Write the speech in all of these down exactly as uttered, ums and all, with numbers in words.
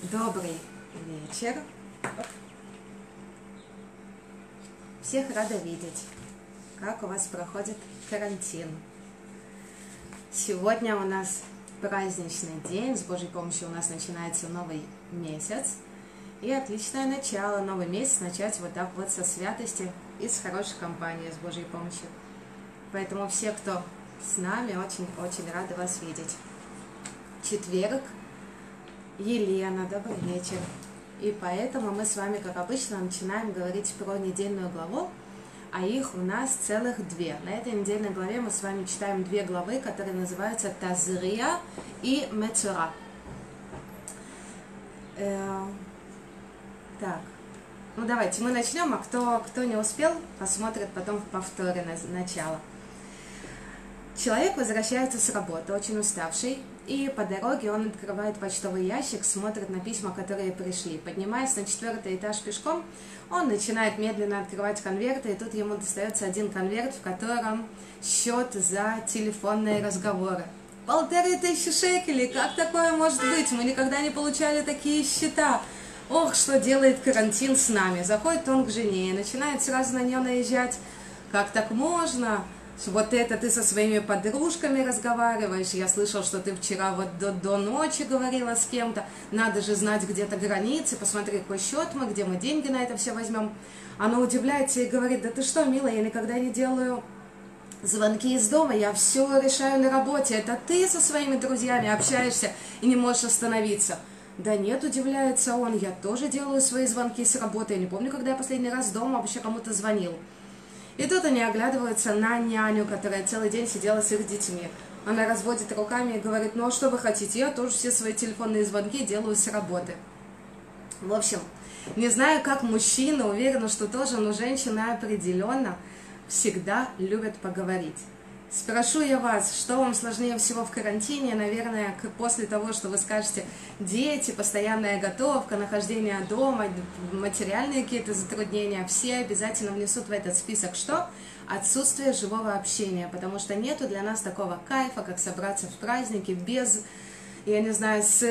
Добрый вечер. Всех рада видеть. Как у вас проходит карантин? Сегодня у нас праздничный день. С Божьей помощью у нас начинается новый месяц. И отличное начало. Новый месяц начать вот так вот со святости и с хорошей компанией, с Божьей помощью. Поэтому все, кто с нами, очень-очень рады вас видеть. Четверг. Елена, добрый вечер. И поэтому мы с вами, как обычно, начинаем говорить про недельную главу, а их у нас целых две. На этой недельной главе мы с вами читаем две главы, которые называются Тазрия и Мецура. Э, так, ну давайте мы начнем, а кто, кто не успел, посмотрит потом в повторе на начало. Человек возвращается с работы, очень уставший, и по дороге он открывает почтовый ящик, смотрит на письма, которые пришли. Поднимаясь на четвертый этаж пешком, он начинает медленно открывать конверты, и тут ему достается один конверт, в котором счет за телефонные разговоры. Полторы тысячи шекелей, как такое может быть? Мы никогда не получали такие счета. Ох, что делает карантин с нами. Заходит он к жене и начинает сразу на нее наезжать. Как так можно? Вот это ты со своими подружками разговариваешь, я слышал, что ты вчера вот до, до ночи говорила с кем-то, надо же знать где-то границы, посмотри, какой счет мы, где мы деньги на это все возьмем. Она удивляется и говорит: да ты что, милая, я никогда не делаю звонки из дома, я все решаю на работе, это ты со своими друзьями общаешься и не можешь остановиться. Да нет, удивляется он, я тоже делаю свои звонки с работы, я не помню, когда я последний раз дома вообще кому-то звонил. И тут они оглядываются на няню, которая целый день сидела с их детьми. Она разводит руками и говорит: ну а что вы хотите, я тоже все свои телефонные звонки делаю с работы. В общем, не знаю, как мужчина, уверена, что тоже, но женщины определенно всегда любят поговорить. Спрошу я вас, что вам сложнее всего в карантине? Наверное, после того, что вы скажете: дети, постоянная готовка, нахождение дома, материальные какие-то затруднения, все обязательно внесут в этот список что? Отсутствие живого общения, потому что нету для нас такого кайфа, как собраться в праздники без, я не знаю, с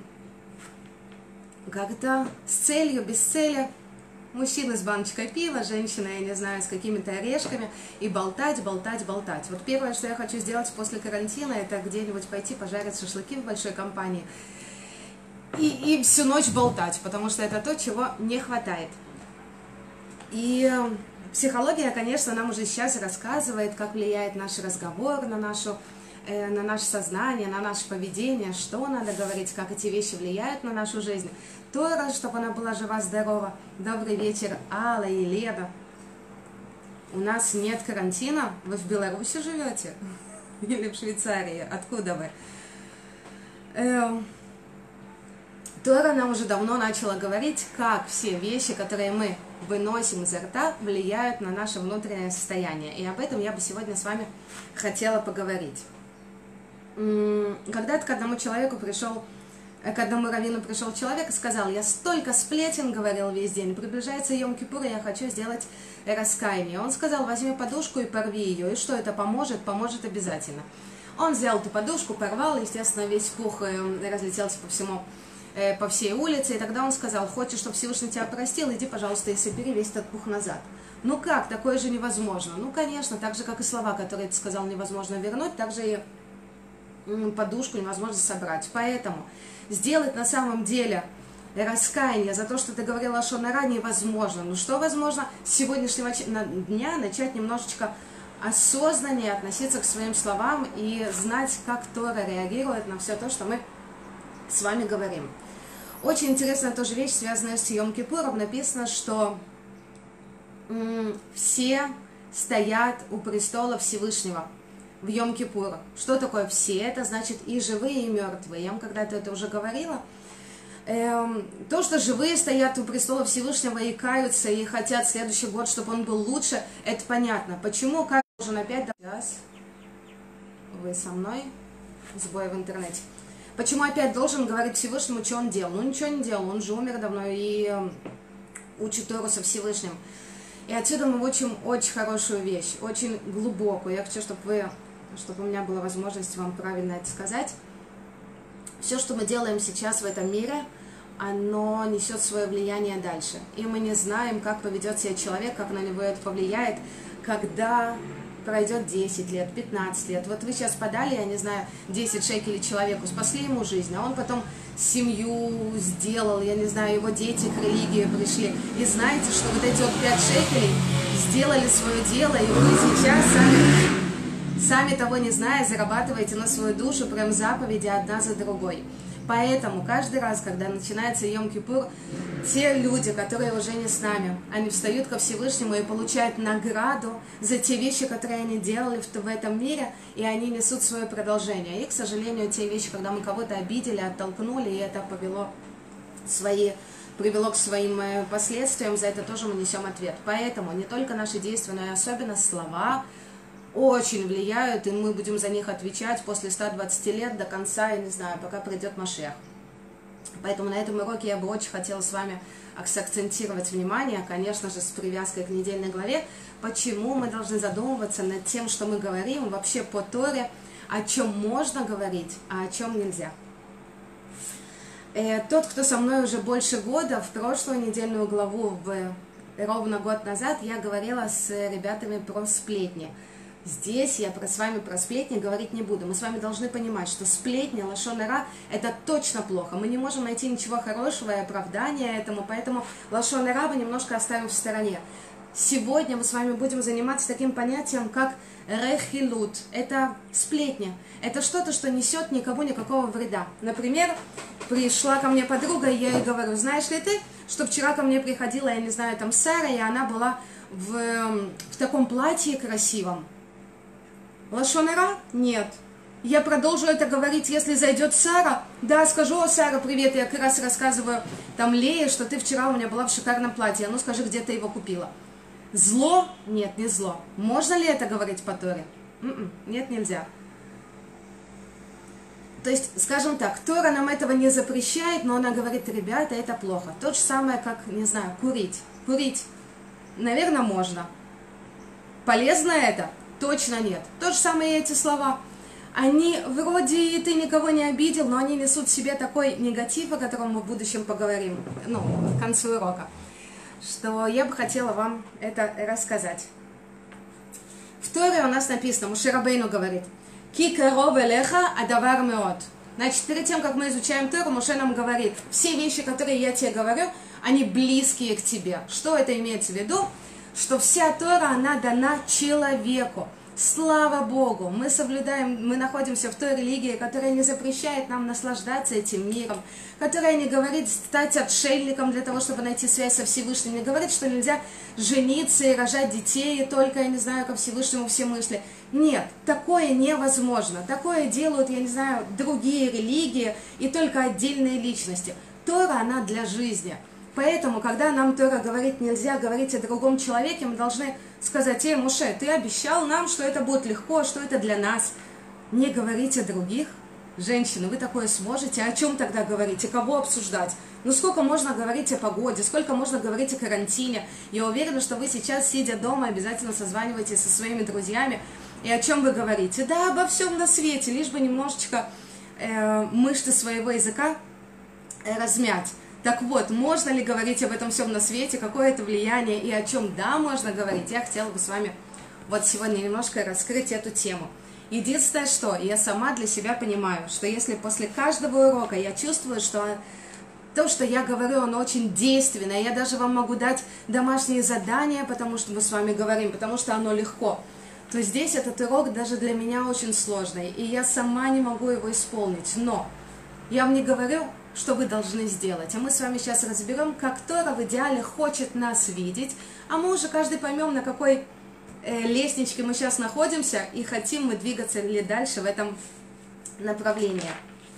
как-то с целью, без цели. Мужчина с баночкой пива, женщина, я не знаю, с какими-то орешками, и болтать, болтать, болтать. Вот первое, что я хочу сделать после карантина, это где-нибудь пойти пожарить шашлыки в большой компании и, и всю ночь болтать, потому что это то, чего не хватает. И психология, конечно, нам уже сейчас рассказывает, как влияет наш разговор на нашу на наше сознание, на наше поведение, что надо говорить, как эти вещи влияют на нашу жизнь. Тора, чтобы она была жива-здорова. Добрый вечер, Алла и Леда. У нас нет карантина? Вы в Беларуси живете? Или в Швейцарии? Откуда вы? Эм... Тора нам уже давно начала говорить, как все вещи, которые мы выносим изо рта, влияют на наше внутреннее состояние. И об этом я бы сегодня с вами хотела поговорить. Когда-то к одному человеку пришел, к одному раввину пришел человек и сказал: я столько сплетен говорил весь день, приближается Йом-Кипур, и я хочу сделать раскаяние. Он сказал: возьми подушку и порви ее, и что это поможет? Поможет обязательно. Он взял эту подушку, порвал, естественно, весь пух разлетелся по всему, по всей улице, и тогда он сказал: хочешь, чтобы Всевышний тебя простил, иди, пожалуйста, и собери весь этот пух назад. Ну как, такое же невозможно? Ну, конечно, так же, как и слова, которые ты сказал, невозможно вернуть, так же и подушку невозможно собрать. Поэтому сделать на самом деле раскаяние за то, что ты говорила о Шонара, невозможно. Ну что возможно? С сегодняшнего дня начать немножечко осознаннее относиться к своим словам и знать, как Тора реагирует на все то, что мы с вами говорим. Очень интересная тоже вещь, связанная с Йом-Кипуром. Написано, что м- все стоят у престола Всевышнего в Йом-Кипур. Что такое все? Это значит и живые, и мертвые. Я вам когда-то это уже говорила. Эм, то, что живые стоят у престола Всевышнего и каются, и хотят следующий год, чтобы он был лучше, это понятно. Почему? Как должен опять... Вы со мной? Сбой в интернете. Почему опять должен говорить Всевышнему, что он делал? Ну, ничего не делал, он же умер давно и э, учит Тору со Всевышним. И отсюда мы учим очень хорошую вещь, очень глубокую. Я хочу, чтобы вы... чтобы у меня была возможность вам правильно это сказать. Все, что мы делаем сейчас в этом мире, оно несет свое влияние дальше. И мы не знаем, как поведет себя человек, как на него это повлияет, когда пройдет десять лет, пятнадцать лет. Вот вы сейчас подали, я не знаю, десять шекелей человеку, спасли ему жизнь, а он потом семью сделал, я не знаю, его дети к религии пришли. И знаете, что вот эти вот пять шекелей сделали свое дело, и вы сейчас сами, сами того не зная, зарабатываете на свою душу прям заповеди одна за другой. Поэтому каждый раз, когда начинается Йом-Кипур, те люди, которые уже не с нами, они встают ко Всевышнему и получают награду за те вещи, которые они делали в этом мире, и они несут свое продолжение. И, к сожалению, те вещи, когда мы кого-то обидели, оттолкнули, и это повело свои, привело к своим последствиям, за это тоже мы несем ответ. Поэтому не только наши действия, но и особенно слова очень влияют, и мы будем за них отвечать после ста двадцати лет до конца, я не знаю, пока придет Машиах. Поэтому на этом уроке я бы очень хотела с вами акцентировать внимание, конечно же, с привязкой к недельной главе, почему мы должны задумываться над тем, что мы говорим вообще по Торе, о чем можно говорить, а о чем нельзя. Тот, кто со мной уже больше года, в прошлую недельную главу, в, ровно год назад, я говорила с ребятами про сплетни. Здесь я про, с вами про сплетни говорить не буду. Мы с вами должны понимать, что сплетни, лашон ара, это точно плохо. Мы не можем найти ничего хорошего и оправдания этому, поэтому лашон ара мы немножко оставим в стороне. Сегодня мы с вами будем заниматься таким понятием, как рехилут. Это сплетни. Это что-то, что несет никому никакого вреда. Например, пришла ко мне подруга, и я ей говорю: знаешь ли ты, что вчера ко мне приходила, я не знаю, там Сара, и она была в, в таком платье красивом. Лашон ара? Нет. Я продолжу это говорить, если зайдет Сара. Да, скажу: о, Сара, привет, я как раз рассказываю там Лее, что ты вчера у меня была в шикарном платье. А ну скажи, где ты его купила. Зло? Нет, не зло. Можно ли это говорить по Торе? М-м, нет, нельзя. То есть, скажем так, Тора нам этого не запрещает, но она говорит: ребята, это плохо. То же самое, как, не знаю, курить. Курить, наверное, можно. Полезно это? Точно нет. То же самое и эти слова. Они вроде и ты никого не обидел, но они несут в себе такой негатив, о котором мы в будущем поговорим, ну, к концу урока, что я бы хотела вам это рассказать. В Торе у нас написано, Моше Рабейну говорит: «Ки каров элеха адавар меот». Значит, перед тем, как мы изучаем Тору, Моше нам говорит: все вещи, которые я тебе говорю, они близкие к тебе. Что это имеется в виду? Что вся Тора, она дана человеку. Слава Богу, мы соблюдаем, мы находимся в той религии, которая не запрещает нам наслаждаться этим миром, которая не говорит стать отшельником для того, чтобы найти связь со Всевышним, не говорит, что нельзя жениться и рожать детей, и только, я не знаю, ко Всевышнему все мысли. Нет, такое невозможно. Такое делают, я не знаю, другие религии и только отдельные личности. Тора, она для жизни. Поэтому, когда нам Тора говорит, нельзя говорить о другом человеке, мы должны сказать: эй, Моше, ты обещал нам, что это будет легко, что это для нас. Не говорить о других. Женщины, вы такое сможете? О чем тогда говорить? И кого обсуждать? Ну сколько можно говорить о погоде, сколько можно говорить о карантине? Я уверена, что вы сейчас, сидя дома, обязательно созваниваетесь со своими друзьями. И о чем вы говорите? Да, обо всем на свете, лишь бы немножечко э, мышцы своего языка э, размять. Так вот, можно ли говорить об этом всем на свете, какое это влияние и о чем да можно говорить? Я хотела бы с вами вот сегодня немножко раскрыть эту тему. Единственное, что я сама для себя понимаю, что если после каждого урока я чувствую, что то, что я говорю, оно очень действенное, я даже вам могу дать домашние задания, потому что мы с вами говорим, потому что оно легко, то здесь этот урок даже для меня очень сложный, и я сама не могу его исполнить. Но я вам не говорю, что вы должны сделать. А мы с вами сейчас разберем, как Тора в идеале хочет нас видеть, а мы уже каждый поймем, на какой э, лестничке мы сейчас находимся, и хотим мы двигаться ли дальше в этом направлении.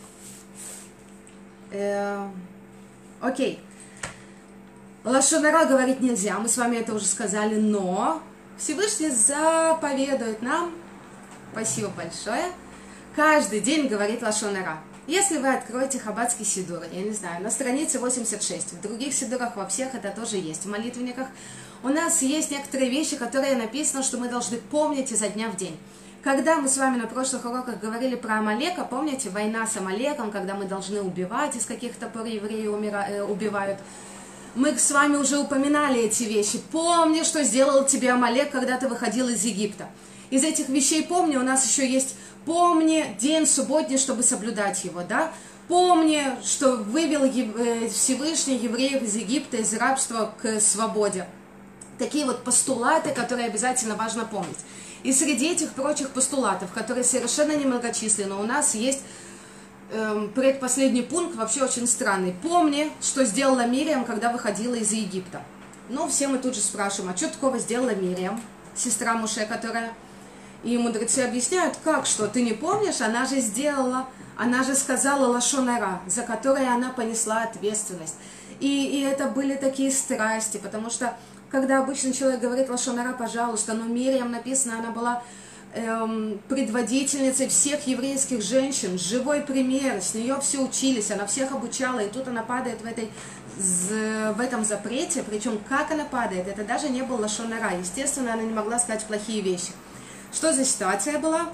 Э, окей. Лашон ара говорить нельзя, мы с вами это уже сказали, но Всевышний заповедует нам, спасибо большое, каждый день говорить лашон ара. Если вы откроете Хабадский сидур, я не знаю, на странице восемьдесят шесть, в других сидурах во всех это тоже есть, в молитвенниках, у нас есть некоторые вещи, которые написано, что мы должны помнить изо дня в день. Когда мы с вами на прошлых уроках говорили про Амалека, помните, война с Амалеком, когда мы должны убивать, из каких-то пор евреи умира... э, убивают, мы с вами уже упоминали эти вещи. Помни, что сделал тебе Амалек, когда ты выходил из Египта. Из этих вещей помни, у нас еще есть помни день субботний, чтобы соблюдать его, да? Помни, что вывел Всевышний евреев из Египта, из рабства к свободе. Такие вот постулаты, которые обязательно важно помнить. И среди этих прочих постулатов, которые совершенно немногочисленны, у нас есть э, предпоследний пункт, вообще очень странный. Помни, что сделала Мириам, когда выходила из Египта. Ну, все мы тут же спрашиваем, а что такого сделала Мириам, сестра Моше, которая... И мудрецы объясняют, как, что ты не помнишь, она же сделала, она же сказала лашон ара, за которое она понесла ответственность. И, и это были такие страсти, потому что когда обычный человек говорит лашон ара, пожалуйста, но Мириам написано, она была эм, предводительницей всех еврейских женщин, живой пример, с нее все учились, она всех обучала, и тут она падает в, этой, в этом запрете, причем как она падает, это даже не был лашон ара, естественно, она не могла сказать плохие вещи. Что за ситуация была?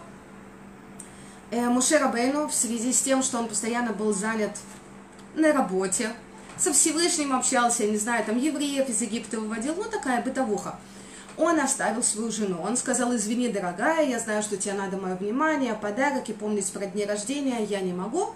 Э, Моше Рабейну в связи с тем, что он постоянно был занят на работе, со Всевышним общался, я не знаю, там евреев из Египта выводил, ну такая бытовуха. Он оставил свою жену, он сказал, извини, дорогая, я знаю, что тебе надо мое внимание, подарок, и помнить про дни рождения я не могу,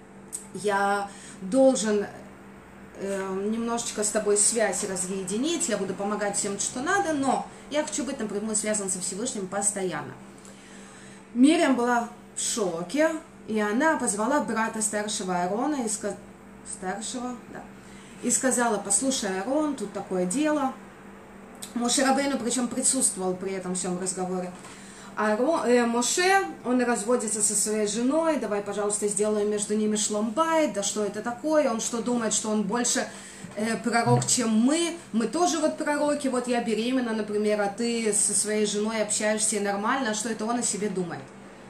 я должен э, немножечко с тобой связь разъединить, я буду помогать всем, что надо, но я хочу быть напрямую связан со Всевышним постоянно. Мириам была в шоке, и она позвала брата старшего Аарона, и сказала, старшего, да, и сказала, послушай, Аарон, тут такое дело. Моше Рабейну, причем присутствовал при этом всем разговоре. Аарон, э, Моше, он разводится со своей женой, давай, пожалуйста, сделаем между ними шломбайт, да что это такое, он что думает, что он больше э, пророк, чем мы, мы тоже вот пророки, вот я беременна, например, а ты со своей женой общаешься и нормально, а что это он о себе думает?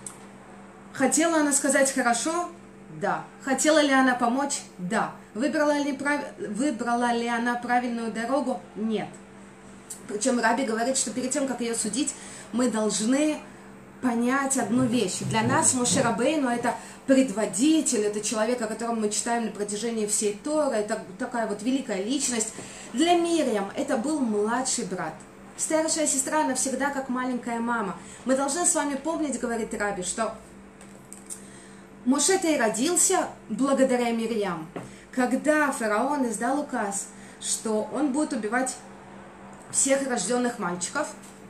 Хотела она сказать хорошо? Да. Хотела ли она помочь? Да. Выбрала ли, прав... Выбрала ли она правильную дорогу? Нет. Причем Раби говорит, что перед тем, как ее судить, мы должны понять одну вещь. Для нас Моше Рабейну это предводитель, это человек, о котором мы читаем на протяжении всей Торы, это такая вот великая личность. Для Мириам это был младший брат. Старшая сестра, она всегда как маленькая мама. Мы должны с вами помнить, говорит Раби, что Моше-то и родился благодаря Мирьям. Когда фараон издал указ, что он будет убивать всех рожденных мальчиков.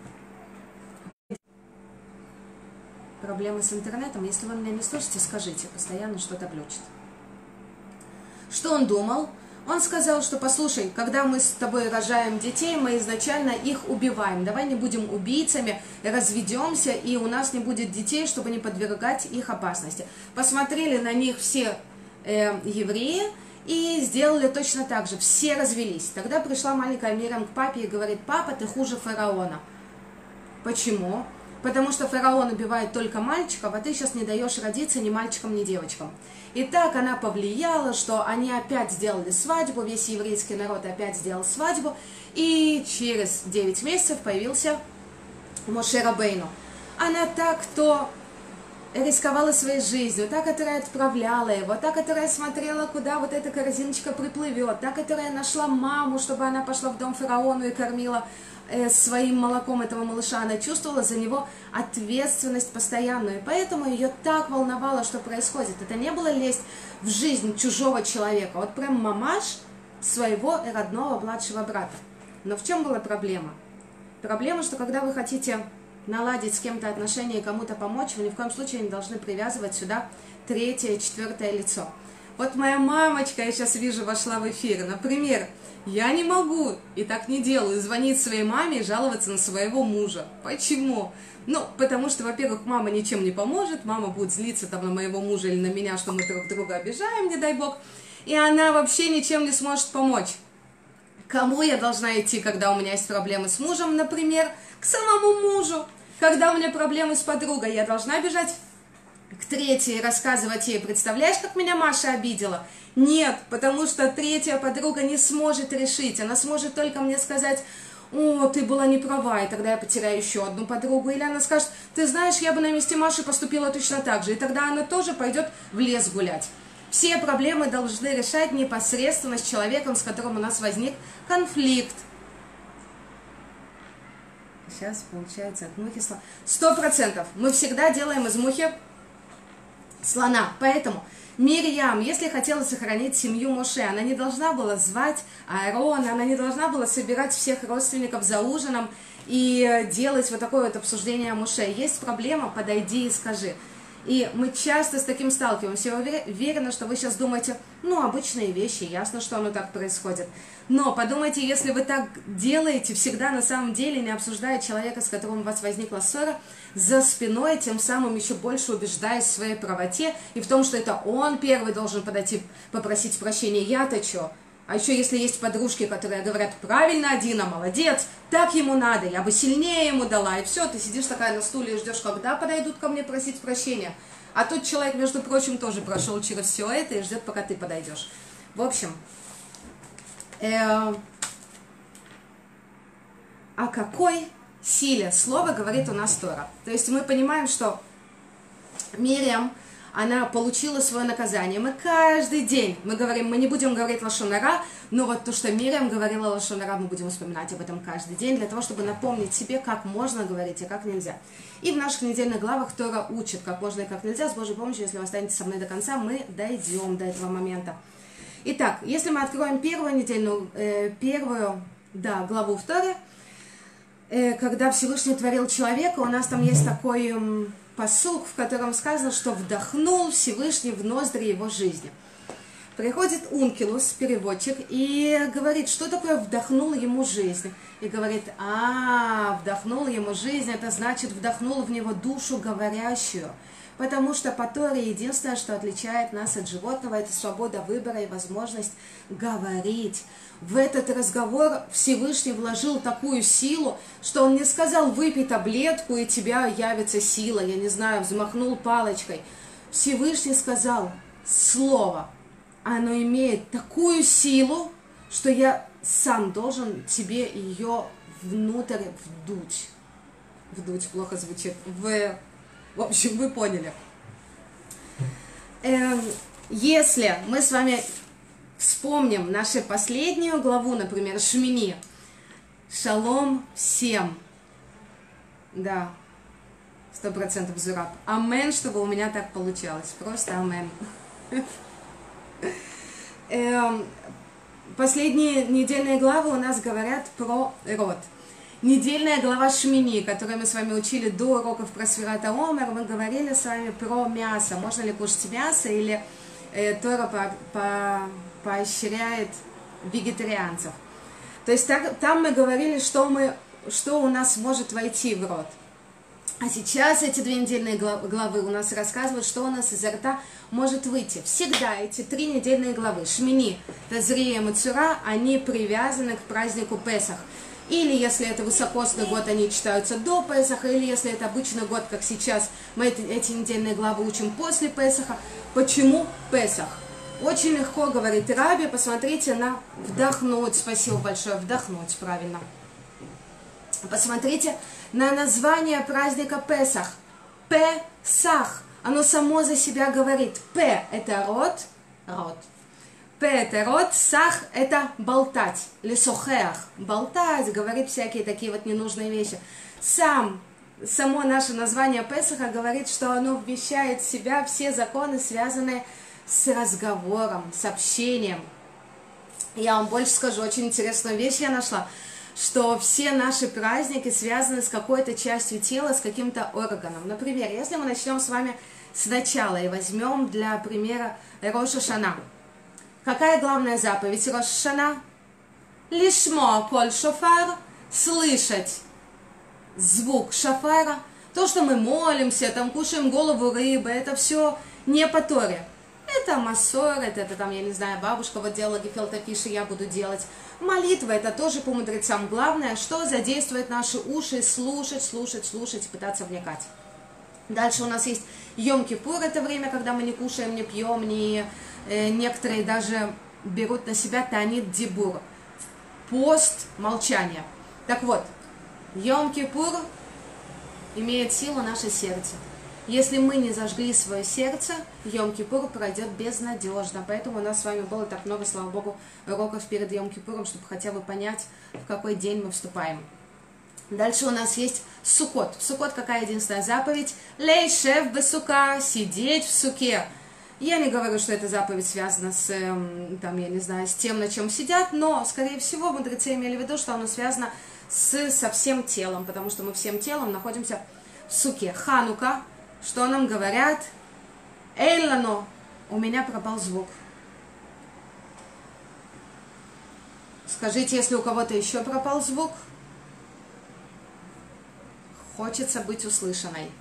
Проблемы с интернетом. Если вы меня не слышите, скажите. Постоянно что-то глючит. Что он думал? Он сказал, что послушай, когда мы с тобой рожаем детей, мы изначально их убиваем. Давай не будем убийцами, разведемся, и у нас не будет детей, чтобы не подвергать их опасности. Посмотрели на них все э, евреи и сделали точно так же. Все развелись. Тогда пришла маленькая Мириам к папе и говорит, папа, ты хуже фараона. Почему? Потому что фараон убивает только мальчиков, а ты сейчас не даешь родиться ни мальчикам, ни девочкам. И так она повлияла, что они опять сделали свадьбу, весь еврейский народ опять сделал свадьбу, и через девять месяцев появился Моше Рабейну. Она та, кто рисковала своей жизнью, та, которая отправляла его, та, которая смотрела, куда вот эта корзиночка приплывет, та, которая нашла маму, чтобы она пошла в дом фараону и кормила своим молоком этого малыша, она чувствовала за него ответственность постоянную, и поэтому ее так волновало, что происходит. Это не было лезть в жизнь чужого человека, вот прям мамаш своего родного младшего брата. Но в чем была проблема? Проблема, что когда вы хотите наладить с кем-то отношения и кому-то помочь, вы ни в коем случае не должны привязывать сюда третье, четвертое лицо. Вот моя мамочка, я сейчас вижу, вошла в эфир, например, я не могу, и так не делаю, звонить своей маме и жаловаться на своего мужа. Почему? Ну, потому что, во-первых, мама ничем не поможет, мама будет злиться там на моего мужа или на меня, что мы друг друга обижаем, не дай бог, и она вообще ничем не сможет помочь. Кому я должна идти, когда у меня есть проблемы с мужем, например? К самому мужу. Когда у меня проблемы с подругой, я должна бежать к третьей, рассказывать ей, представляешь, как меня Маша обидела? Нет, потому что третья подруга не сможет решить, она сможет только мне сказать, о, ты была не права, и тогда я потеряю еще одну подругу. Или она скажет, ты знаешь, я бы на месте Маши поступила точно так же, и тогда она тоже пойдет в лес гулять. Все проблемы должны решать непосредственно с человеком, с которым у нас возник конфликт. Сейчас получается от мухи слона. Сто процентов. Мы всегда делаем из мухи слона. Поэтому Мирьям, если хотела сохранить семью Моше, она не должна была звать Аарона, она не должна была собирать всех родственников за ужином и делать вот такое вот обсуждение о Моше. Есть проблема, подойди и скажи. И мы часто с таким сталкиваемся. Я уверена, что вы сейчас думаете, ну, обычные вещи, ясно, что оно так происходит. Но подумайте, если вы так делаете, всегда на самом деле, не обсуждая человека, с которым у вас возникла ссора, за спиной, тем самым еще больше убеждаясь в своей правоте и в том, что это он первый должен подойти попросить прощения. Я-то что? А еще если есть подружки, которые говорят, правильно, Адина, молодец, так ему надо, я бы сильнее ему дала. И все, ты сидишь такая на стуле и ждешь, когда подойдут ко мне просить прощения. А тот человек, между прочим, тоже прошел через все это и ждет, пока ты подойдешь. В общем, э, о какой силе слова говорит у нас Тора? То есть мы понимаем, что Мирьям, она получила свое наказание. Мы каждый день, мы говорим, мы не будем говорить лашон ара, но вот то, что Мирьям говорила лашон ара, мы будем вспоминать об этом каждый день, для того, чтобы напомнить себе, как можно говорить и как нельзя. И в наших недельных главах Тора учит, как можно и как нельзя. С Божьей помощью, если вы останетесь со мной до конца, мы дойдем до этого момента. Итак, если мы откроем первую недельную, э, первую, да, главу в Торе, э, когда Всевышний творил человека, у нас там есть такой э, пасук, в котором сказано, что вдохнул Всевышний в ноздри его жизни. Приходит Ункилус, переводчик, и говорит, что такое вдохнул ему жизнь. И говорит, а, вдохнул ему жизнь, это значит вдохнул в него душу говорящую. Потому что по Торе единственное, что отличает нас от животного, это свобода выбора и возможность говорить. В этот разговор Всевышний вложил такую силу, что он не сказал, выпей таблетку, и тебя явится сила, я не знаю, взмахнул палочкой. Всевышний сказал слово. Оно имеет такую силу, что я сам должен тебе ее внутрь вдуть. Вдуть плохо звучит. В, в общем, вы поняли. Эм, если мы с вами вспомним нашу последнюю главу, например, Шмини. Шалом всем. Да, сто процентов Зураб. Амен, чтобы у меня так получалось. Просто амен. Последние недельные главы у нас говорят про род. Недельная глава Шмини, которую мы с вами учили до уроков про Сфират ха-Омер, мы говорили с вами про мясо. Можно ли кушать мясо, или э, Тора по, по, поощряет вегетарианцев. То есть так, там мы говорили, что, мы, что у нас может войти в рот. А сейчас эти две недельные главы у нас рассказывают, что у нас изо рта может выйти. Всегда эти три недельные главы, Шмини, Тазрия, Мацура, они привязаны к празднику Песах. Или если это высокосный год, они читаются до Песаха, или если это обычный год, как сейчас, мы эти, эти недельные главы учим после Песаха. Почему Песах? Очень легко говорит Раби, посмотрите на вдохнуть, спасибо большое, вдохнуть, правильно. Посмотрите на название праздника Песах. Песах. Оно само за себя говорит. П – это рот, рот. П – это рот, сах – это болтать. Лесохеах. Болтать, говорит всякие такие вот ненужные вещи. Сам, само наше название Песаха говорит, что оно вмещает в себя все законы, связанные с разговором, с общением. Я вам больше скажу, очень интересную вещь я нашла, что все наши праздники связаны с какой-то частью тела, с каким-то органом. Например, если мы начнем с вами сначала и возьмем для примера Рош ха-Шана. Какая главная заповедь Рош ха-Шана? Лишмо коль шофар, слышать звук шофара. То, что мы молимся, там кушаем голову рыбы, это все не по Торе. Это массорет, это там, я не знаю, бабушка вот делала гефелта фиши, я буду делать. Молитва, это тоже по мудрецам. Главное, что задействует наши уши, слушать, слушать, слушать и пытаться вникать. Дальше у нас есть Йом-Кипур, это время, когда мы не кушаем, не пьем, не, э, некоторые даже берут на себя танит дибур. Пост молчания. Так вот, Йом-Кипур имеет силу наше сердце. Если мы не зажгли свое сердце, Йом-Кипур пройдет безнадежно. Поэтому у нас с вами было так много, слава Богу, уроков перед Йом-Кипуром, чтобы хотя бы понять, в какой день мы вступаем. Дальше у нас есть Суккот. В Суккот какая единственная заповедь? Лейшев бесука, сидеть в суке. Я не говорю, что эта заповедь связана с, там, я не знаю, с тем, на чем сидят, но, скорее всего, мудрецы имели в виду, что оно связано с, со всем телом, потому что мы всем телом находимся в суке. Ханука, что нам говорят? Эйлано, у меня пропал звук. Скажите, если у кого-то еще пропал звук, хочется быть услышанной.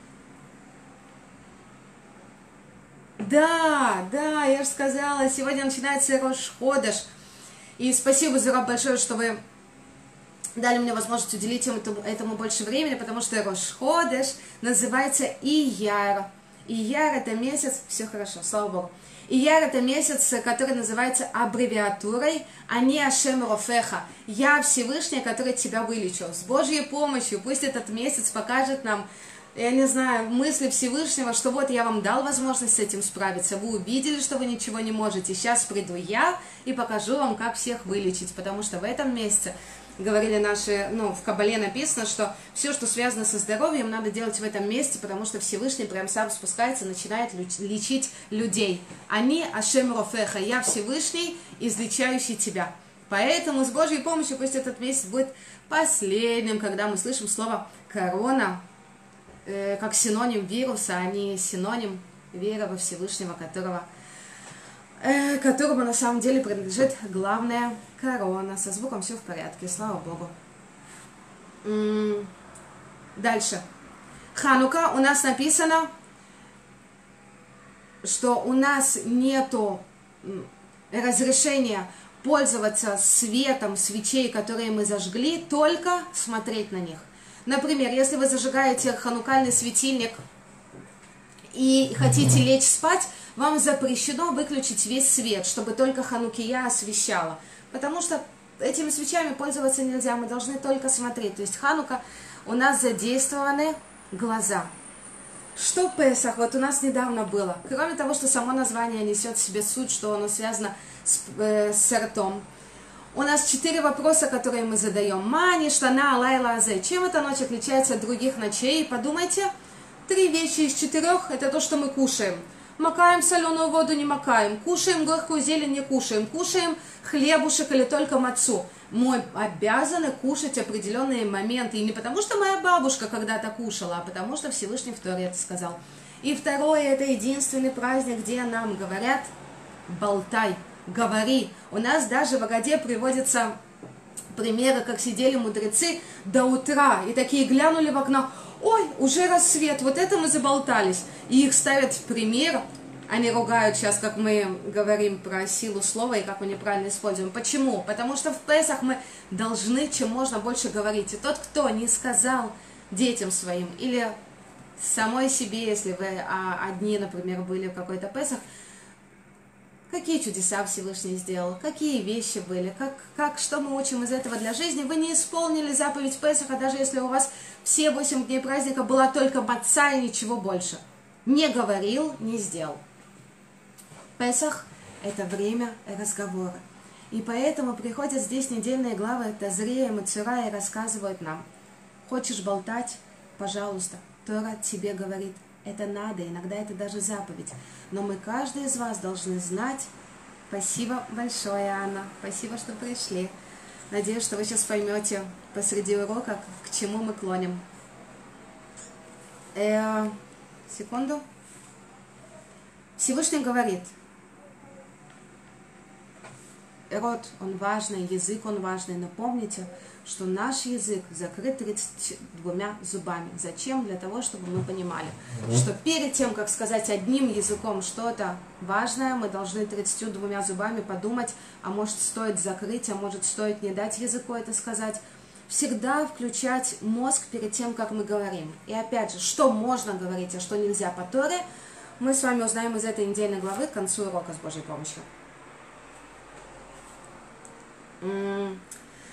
Да, да, я же сказала, сегодня начинается Рош Ходеш. И спасибо, Зураб, большое, что вы дали мне возможность уделить этому, этому больше времени, потому что Рош Ходеш называется Ияр. Ияр это месяц, все хорошо, слава Богу. Ияр это месяц, который называется аббревиатурой «Ани Ашем Рофеха». Я Всевышний, который тебя вылечил. С Божьей помощью пусть этот месяц покажет нам, я не знаю, мысли Всевышнего, что вот я вам дал возможность с этим справиться, вы увидели, что вы ничего не можете, сейчас приду я и покажу вам, как всех вылечить, потому что в этом месяце, говорили наши, ну, в Кабале написано, что все, что связано со здоровьем, надо делать в этом месте, потому что Всевышний прям сам спускается, начинает лечить людей. Они Ашем Рофеха, я Всевышний, излечающий тебя. Поэтому с Божьей помощью пусть этот месяц будет последним, когда мы слышим слово «корона», как синоним вируса, а не синоним веры во Всевышнего, которого, э, которому на самом деле принадлежит главная корона. Со звуком все в порядке, слава Богу. М-м- дальше. Ханука, у нас написано, что у нас нету разрешения пользоваться светом свечей, которые мы зажгли, только смотреть на них. Например, если вы зажигаете ханукальный светильник и хотите лечь спать, вам запрещено выключить весь свет, чтобы только ханукия освещала. Потому что этими свечами пользоваться нельзя, мы должны только смотреть. То есть ханука у нас задействованы глаза. Что Песах? Вот у нас недавно было. Кроме того, что само название несет в себе суть, что оно связано с, э, с ртом. У нас четыре вопроса, которые мы задаем. Мани, штана, лайла, азе. Чем эта ночь отличается от других ночей? Подумайте. Три вещи из четырех – это то, что мы кушаем. Макаем соленую воду, не макаем. Кушаем горькую зелень, не кушаем. Кушаем хлебушек или только мацу. Мы обязаны кушать определенные моменты. И не потому, что моя бабушка когда-то кушала, а потому, что Всевышний в Торе это сказал. И второе – это единственный праздник, где нам говорят «болтай». Говори. У нас даже в Агаде приводятся примеры, как сидели мудрецы до утра и такие глянули в окно, ой, уже рассвет, вот это мы заболтались. И их ставят в пример, они ругают сейчас, как мы говорим про силу слова и как мы неправильно используем. Почему? Потому что в Песах мы должны чем можно больше говорить. И тот, кто не сказал детям своим или самой себе, если вы одни, например, были в какой-то Песах, какие чудеса Всевышний сделал, какие вещи были, как, как, что мы учим из этого для жизни. Вы не исполнили заповедь Песаха, даже если у вас все восемь дней праздника была только маца и ничего больше. Не говорил, не сделал. Песах – это время разговора. И поэтому приходят здесь недельные главы Тазрея и Мацура и рассказывают нам. Хочешь болтать? Пожалуйста, Тора тебе говорит. Это надо, иногда это даже заповедь. Но мы, каждый из вас, должны знать. Спасибо большое, Анна. Спасибо, что пришли. Надеюсь, что вы сейчас поймете посреди урока, к чему мы клоним. Э, секунду. Всевышний говорит. Рот, он важный, язык, он важный. Но помните, что наш язык закрыт тридцатью двумя зубами. Зачем? Для того, чтобы мы понимали, mm-hmm. что перед тем, как сказать одним языком что-то важное, мы должны тридцатью двумя зубами подумать, а может стоит закрыть, а может стоит не дать языку это сказать. Всегда включать мозг перед тем, как мы говорим. И опять же, что можно говорить, а что нельзя по Торе, мы с вами узнаем из этой недельной главы к концу урока с Божьей помощью.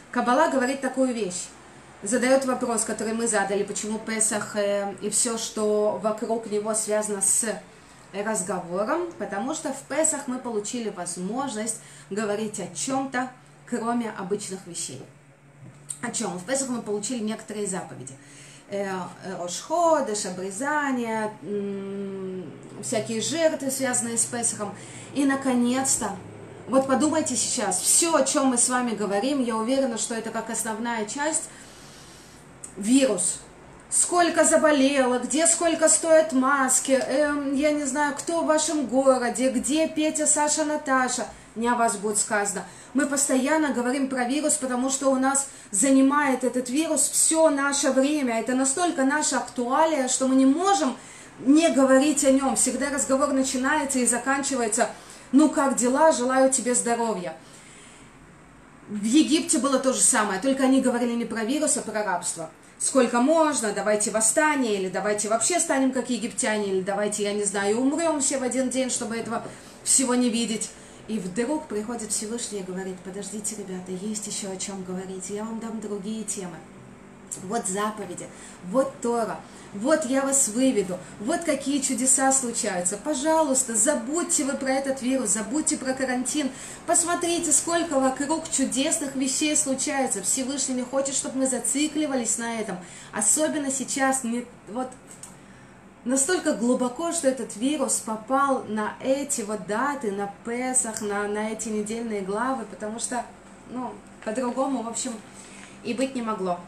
Каббала говорит такую вещь. Задает вопрос, который мы задали, почему Песах э, и все, что вокруг него связано с разговором, потому что в Песах мы получили возможность говорить о чем-то, кроме обычных вещей. О чем? В Песах мы получили некоторые заповеди. Рош ходеш, обрезание, всякие жертвы, связанные с Песахом. И, наконец-то, вот подумайте сейчас, все, о чем мы с вами говорим, я уверена, что это как основная часть, вирус. Сколько заболело, где сколько стоят маски, эм, я не знаю, кто в вашем городе, где Петя, Саша, Наташа, не о вас будет сказано. Мы постоянно говорим про вирус, потому что у нас занимает этот вирус все наше время. Это настолько наша актуалия, что мы не можем не говорить о нем. Всегда разговор начинается и заканчивается: ну как дела, желаю тебе здоровья. В Египте было то же самое, только они говорили не про вирус, а про рабство. Сколько можно, давайте восстание, или давайте вообще станем как египтяне, или давайте, я не знаю, умрем все в один день, чтобы этого всего не видеть. И вдруг приходит Всевышний и говорит: подождите, ребята, есть еще о чем говорить, я вам дам другие темы. Вот заповеди, вот Тора, вот я вас выведу, вот какие чудеса случаются. Пожалуйста, забудьте вы про этот вирус, забудьте про карантин. Посмотрите, сколько вокруг чудесных вещей случается. Всевышний не хочет, чтобы мы зацикливались на этом. Особенно сейчас, не, вот настолько глубоко, что этот вирус попал на эти вот даты, на Песах, на, на эти недельные главы, потому что, ну, по-другому, в общем, и быть не могло.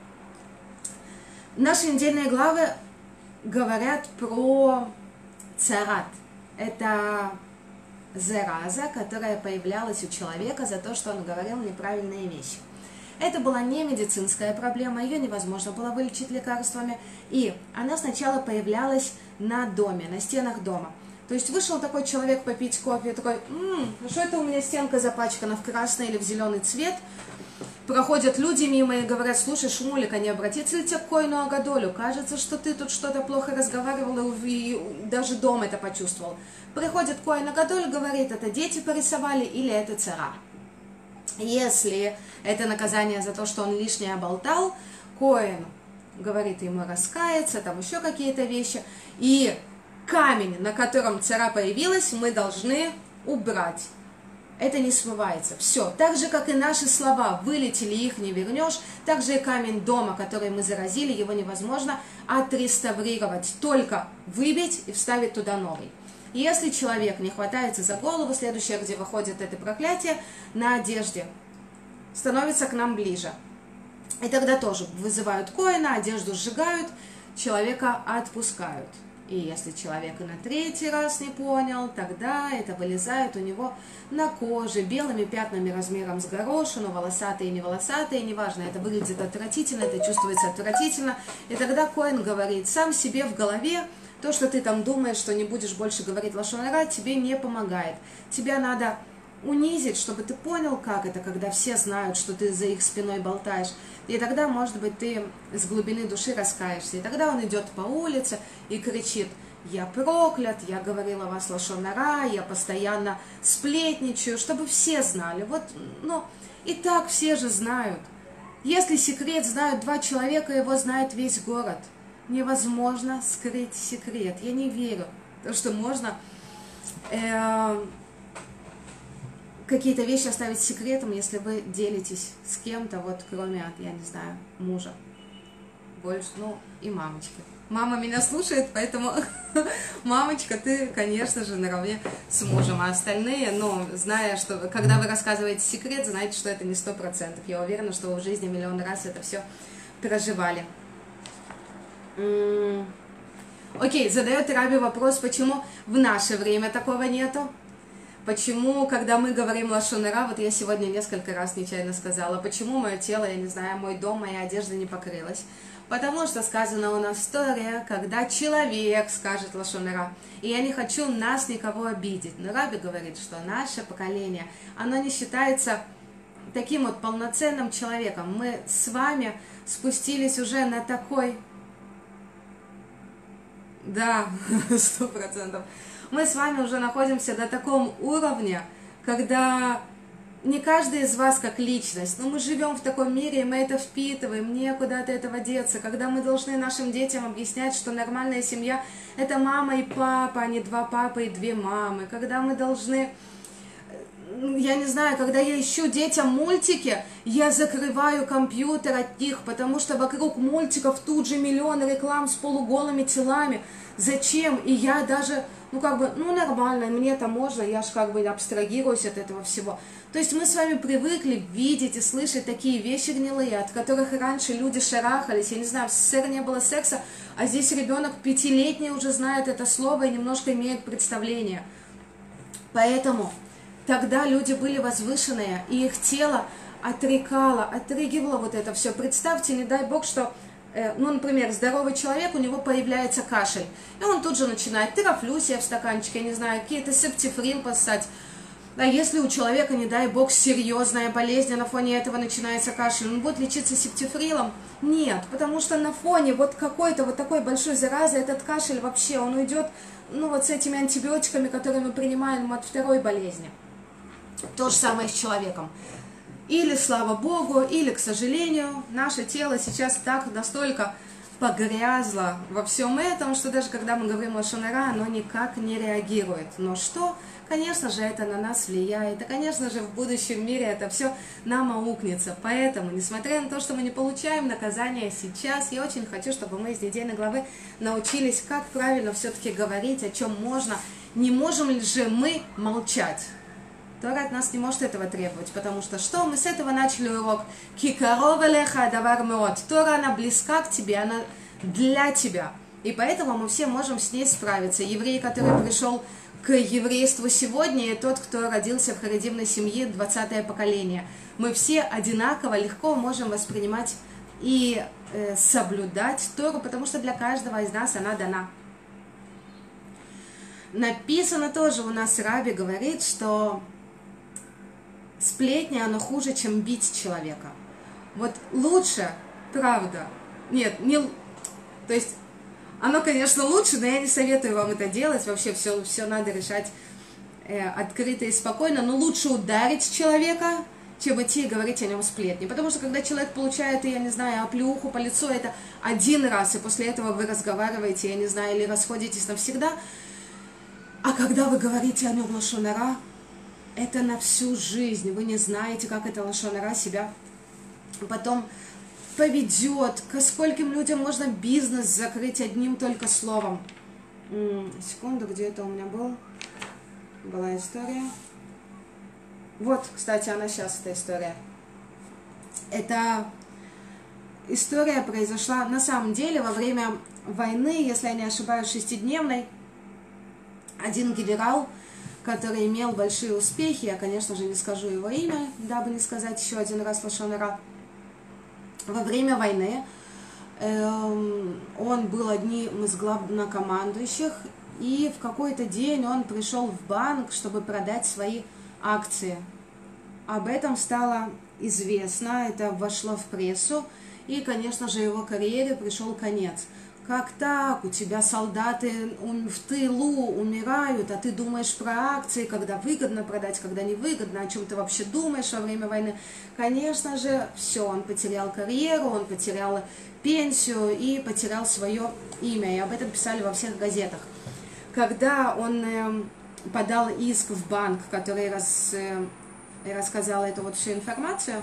Наши недельные главы говорят про царат. Это зараза, которая появлялась у человека за то, что он говорил неправильные вещи. Это была не медицинская проблема, ее невозможно было вылечить лекарствами, и она сначала появлялась на доме, на стенах дома. То есть вышел такой человек попить кофе, такой: «М-м, что это у меня стенка запачкана в красный или в зеленый цвет?» Проходят люди мимо и говорят: слушай, Шмулик, а не обратиться ли тебе к Коину Агадолю? Кажется, что ты тут что-то плохо разговаривал и даже дом это почувствовал. Приходит Коин Агадоль, говорит: это дети порисовали или это цара. Если это наказание за то, что он лишнее болтал, Коин говорит ему раскаяться, там еще какие-то вещи, и камень, на котором цара появилась, мы должны убрать. Это не смывается. Все. Так же, как и наши слова, вылетели, их не вернешь, так же и камень дома, который мы заразили, его невозможно отреставрировать, только выбить и вставить туда новый. Если человек не хватается за голову, следующее, где выходит это проклятие, на одежде, становится к нам ближе. И тогда тоже вызывают коина, одежду сжигают, человека отпускают. И если человек и на третий раз не понял, тогда это вылезает у него на коже белыми пятнами размером с горошину, волосатые и не волосатые, неважно, это выглядит отвратительно, это чувствуется отвратительно. И тогда коин говорит сам себе в голове: то, что ты там думаешь, что не будешь больше говорить лашон ара, тебе не помогает. Тебя надо унизить, чтобы ты понял, как это, когда все знают, что ты за их спиной болтаешь. И тогда, может быть, ты с глубины души раскаешься. И тогда он идет по улице и кричит: я проклят, я говорила о вас лашон ара, я постоянно сплетничаю, чтобы все знали. Вот, ну, и так все же знают. Если секрет знают два человека, его знает весь город. Невозможно скрыть секрет. Я не верю, что можно э, какие-то вещи оставить секретом, если вы делитесь с кем-то, вот кроме, я не знаю, мужа. Больше, ну, и мамочки. Мама меня слушает, поэтому, мамочка, ты, конечно же, наравне с мужем. А остальные, ну, зная, что, когда вы рассказываете секрет, знаете, что это не сто процентов. Я уверена, что вы в жизни миллион раз это все проживали. Окей, задает Раби вопрос, почему в наше время такого нету? Почему, когда мы говорим лашон ара, вот я сегодня несколько раз нечаянно сказала, почему мое тело, я не знаю, мой дом, моя одежда не покрылась? Потому что сказано у нас в Торе, когда человек скажет лашон ара, и я не хочу нас никого обидеть. Но Раби говорит, что наше поколение, оно не считается таким вот полноценным человеком. Мы с вами спустились уже на такой... Да, сто процентов. Мы с вами уже находимся на таком уровне, когда не каждый из вас как личность, но мы живем в таком мире, и мы это впитываем, некуда от этого деться. Когда мы должны нашим детям объяснять, что нормальная семья – это мама и папа, а не два папы и две мамы. Когда мы должны, я не знаю, когда я ищу детям мультики, я закрываю компьютер от них, потому что вокруг мультиков тут же миллионы реклам с полуголыми телами. Зачем? И я даже, ну как бы, ну нормально, мне это можно, я же как бы абстрагируюсь от этого всего. То есть мы с вами привыкли видеть и слышать такие вещи гнилые, от которых раньше люди шарахались. Я не знаю, в СССР не было секса, а здесь ребенок пятилетний уже знает это слово и немножко имеет представление. Поэтому тогда люди были возвышенные, и их тело отрекало, отрегивало вот это все. Представьте, не дай бог, что, э, ну, например, здоровый человек, у него появляется кашель, и он тут же начинает терафлюсия в стаканчике, я не знаю, какие-то септифрил поссать. А если у человека, не дай бог, серьезная болезнь, а на фоне этого начинается кашель, он будет лечиться септифрилом? Нет, потому что на фоне вот какой-то вот такой большой заразы этот кашель вообще, он уйдет, ну, вот с этими антибиотиками, которые мы принимаем от второй болезни. То же самое с человеком. Или, слава Богу, или, к сожалению, наше тело сейчас так настолько погрязло во всем этом, что даже когда мы говорим лашон ара, оно никак не реагирует. Но что? Конечно же, это на нас влияет. И, конечно же, в будущем мире это все нам аукнется. Поэтому, несмотря на то, что мы не получаем наказания сейчас, я очень хочу, чтобы мы из недельной главы научились, как правильно все-таки говорить, о чем можно. Не можем ли же мы молчать? Тора от нас не может этого требовать, потому что что? Мы с этого начали урок. Кикаров элеха давар меот. Тора, она близка к тебе, она для тебя. И поэтому мы все можем с ней справиться. Еврей, который пришел к еврейству сегодня, и тот, кто родился в харидимной семье, двадцатое поколение. Мы все одинаково легко можем воспринимать и э, соблюдать Тору, потому что для каждого из нас она дана. Написано тоже, у нас Раби говорит, что сплетня, оно хуже, чем бить человека. Вот лучше, правда, нет, не, то есть оно, конечно, лучше, но я не советую вам это делать, вообще все, все надо решать э, открыто и спокойно, но лучше ударить человека, чем идти и говорить о нем сплетни. Потому что когда человек получает, я не знаю, оплеуху по лицу, это один раз, и после этого вы разговариваете, я не знаю, или расходитесь навсегда. А когда вы говорите о нем лашон ара, это на всю жизнь. Вы не знаете, как это лашон ара себя потом поведет. К скольким людям можно бизнес закрыть одним только словом. М-м, секунду, где это у меня был? Была история. Вот, кстати, она сейчас, эта история. Эта история произошла на самом деле во время войны, если я не ошибаюсь, шестидневной. Один генерал, который имел большие успехи, я, конечно же, не скажу его имя, дабы не сказать еще один раз лашон ара. Во время войны э, он был одним из главнокомандующих, и в какой-то день он пришел в банк, чтобы продать свои акции. Об этом стало известно, это вошло в прессу, и, конечно же, его карьере пришел конец. Как так? У тебя солдаты в тылу умирают, а ты думаешь про акции, когда выгодно продать, когда невыгодно, о чем ты вообще думаешь во время войны? Конечно же, все, он потерял карьеру, он потерял пенсию и потерял свое имя. И об этом писали во всех газетах. Когда он э, подал иск в банк, который раз, э, рассказал эту вот всю информацию,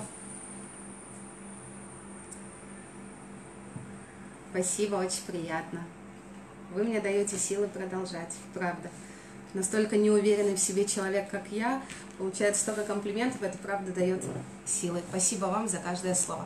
спасибо, очень приятно. Вы мне даете силы продолжать, правда. Настолько неуверенный в себе человек, как я, получает столько комплиментов, это правда дает силы. Спасибо вам за каждое слово.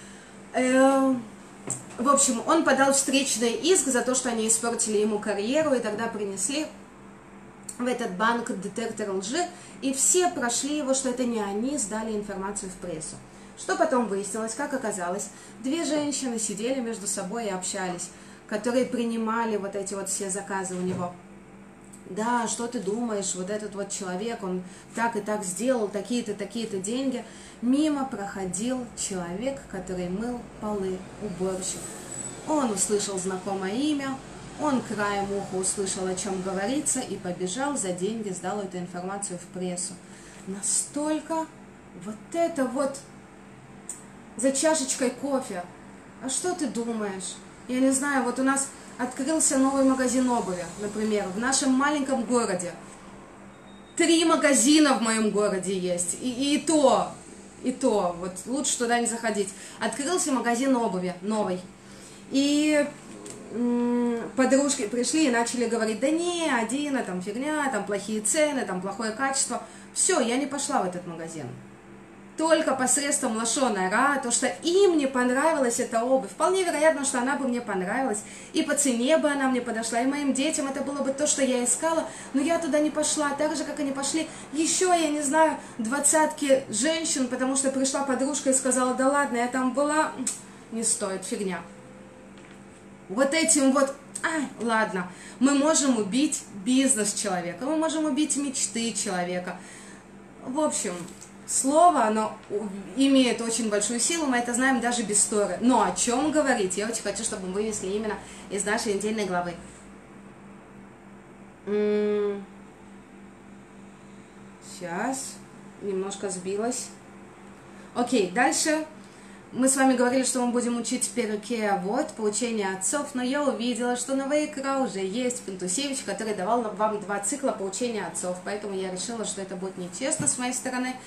В общем, он подал встречный иск за то, что они испортили ему карьеру, и тогда принесли в этот банк детектор лжи, и все прошли его, что это не они сдали информацию в прессу. Что потом выяснилось, как оказалось, две женщины сидели между собой и общались, которые принимали вот эти вот все заказы у него. Да, что ты думаешь, вот этот вот человек, он так и так сделал, такие-то, такие-то деньги. Мимо проходил человек, который мыл полы, уборщик. Он услышал знакомое имя, он краем уха услышал, о чем говорится, и побежал за деньги, сдал эту информацию в прессу. Настолько Вот это вот за чашечкой кофе. А что ты думаешь? Я не знаю, вот у нас открылся новый магазин обуви, например, в нашем маленьком городе. Три магазина в моем городе есть. И, и то, и то, вот лучше туда не заходить. Открылся магазин обуви новый. И м- подружки пришли и начали говорить: да не, один, там фигня, там плохие цены, там плохое качество. Все, я не пошла в этот магазин. Только посредством лашон ара, то, что им не понравилась эта обувь. Вполне вероятно, что она бы мне понравилась, и по цене бы она мне подошла, и моим детям это было бы то, что я искала, но я туда не пошла, так же, как они пошли еще, я не знаю, двадцатки женщин, потому что пришла подружка и сказала: да ладно, я там была, не стоит, фигня. Вот этим вот, ай, ладно, мы можем убить бизнес человека, мы можем убить мечты человека. В общем, слово, оно имеет очень большую силу, мы это знаем даже без Торы. Но о чем говорить? Я очень хочу, чтобы мы вынесли именно из нашей недельной главы. Сейчас, немножко сбилась. Окей, дальше мы с вами говорили, что мы будем учить Перекей Авот, поучение отцов, но я увидела, что на Ваикра уже есть Пентусевич, который давал вам два цикла поучения отцов, поэтому я решила, что это будет нечестно с моей стороны.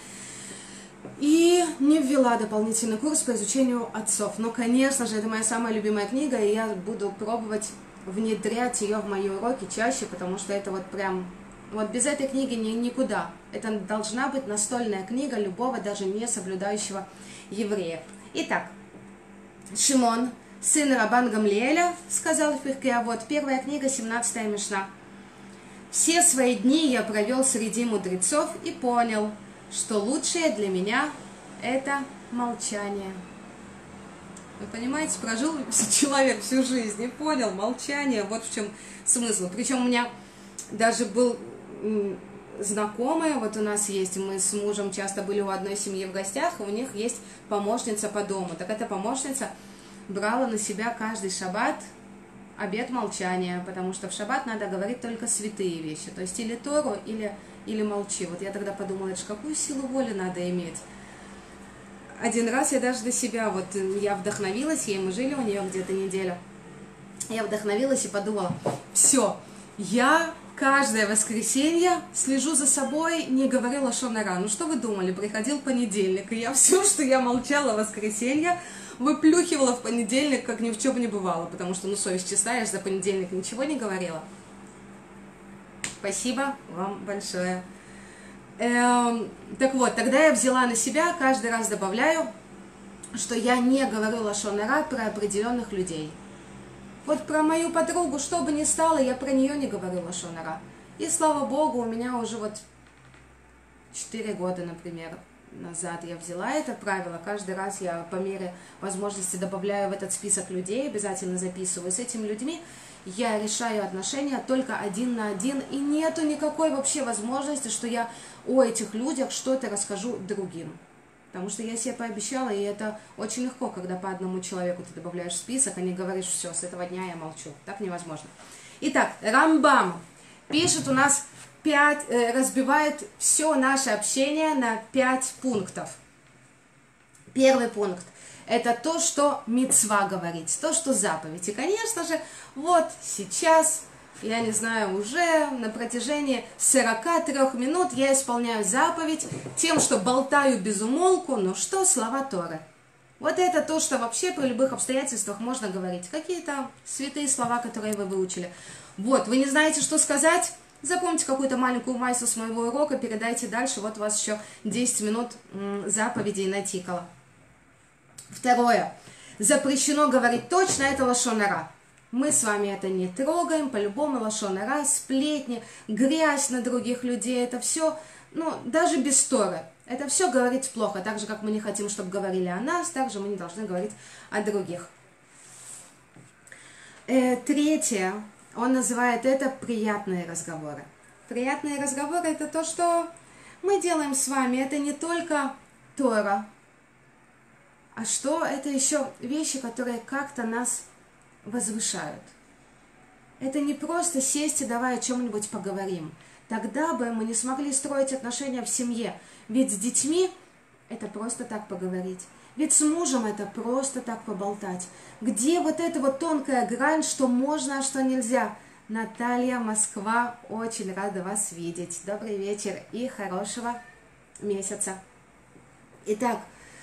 И не ввела дополнительный курс по изучению отцов. Но, конечно же, это моя самая любимая книга, и я буду пробовать внедрять ее в мои уроки чаще, потому что это вот прям... Вот без этой книги ни, никуда. Это должна быть настольная книга любого, даже не соблюдающего еврея. Итак, Шимон, сын Рабан Гамлиэля, сказал в Перкей Авот, первая книга, семнадцатая мишна. «Все свои дни я провел среди мудрецов и понял, что лучшее для меня – это молчание». Вы понимаете, прожил человек всю жизнь и понял, молчание, вот в чем смысл. Причем у меня даже был знакомый, вот у нас есть, мы с мужем часто были у одной семьи в гостях, и у них есть помощница по дому. Так эта помощница брала на себя каждый шаббат обет молчания, потому что в шаббат надо говорить только святые вещи, то есть или Тору, или, или молчи. Вот я тогда подумала, это ж какую силу воли надо иметь. Один раз я даже до себя, вот я вдохновилась, ей мы жили у нее где-то неделю, я вдохновилась и подумала, все, я каждое воскресенье слежу за собой, не говорю лашон ара. Ну что вы думали, приходил понедельник, и я все, что я молчала в воскресенье, выплюхивала в понедельник, как ни в чем не бывало, потому что, ну, совесть чистая, я же за понедельник ничего не говорила. Спасибо вам большое. Эм, так вот, тогда я взяла на себя, каждый раз добавляю, что я не говорю лашон ара про определенных людей. Вот про мою подругу, что бы ни стало, я про нее не говорю лашон ара. И слава богу, у меня уже вот четыре года, например, назад я взяла это правило. Каждый раз я по мере возможности добавляю в этот список людей, обязательно записываю. С этими людьми я решаю отношения только один на один, и нету никакой вообще возможности, что я о этих людях что-то расскажу другим. Потому что я себе пообещала, и это очень легко, когда по одному человеку ты добавляешь в список, а не говоришь: все, с этого дня я молчу. Так невозможно. Итак, Рамбам пишет у нас пять, э, разбивает все наше общение на пять пунктов. Первый пункт – это то, что мицва говорить, то, что заповедь. И, конечно же, вот сейчас, я не знаю, уже на протяжении сорока трёх минут я исполняю заповедь тем, что болтаю без умолку, но что слова Торы. Вот это то, что вообще при любых обстоятельствах можно говорить. Какие-то святые слова, которые вы выучили. Вот, вы не знаете, что сказать? Запомните какую-то маленькую майсу с моего урока, передайте дальше. Вот у вас еще десять минут заповедей натикало. Второе. Запрещено говорить точно, это лашон ара. Мы с вами это не трогаем, по-любому лашон ара, сплетни, грязь на других людей, это все, ну, даже без Торы. Это все говорить плохо, так же, как мы не хотим, чтобы говорили о нас, так же мы не должны говорить о других. Э, третье, он называет это приятные разговоры. Приятные разговоры – это то, что мы делаем с вами, это не только Тора, а что это еще вещи, которые как-то нас возвышают. Это не просто сесть и давай о чем-нибудь поговорим. Тогда бы мы не смогли строить отношения в семье. Ведь с детьми это просто так поговорить. Ведь с мужем это просто так поболтать. Где вот эта вот тонкая грань, что можно, а что нельзя? Наталья, Москва, очень рада вас видеть. Добрый вечер и хорошего месяца. Итак,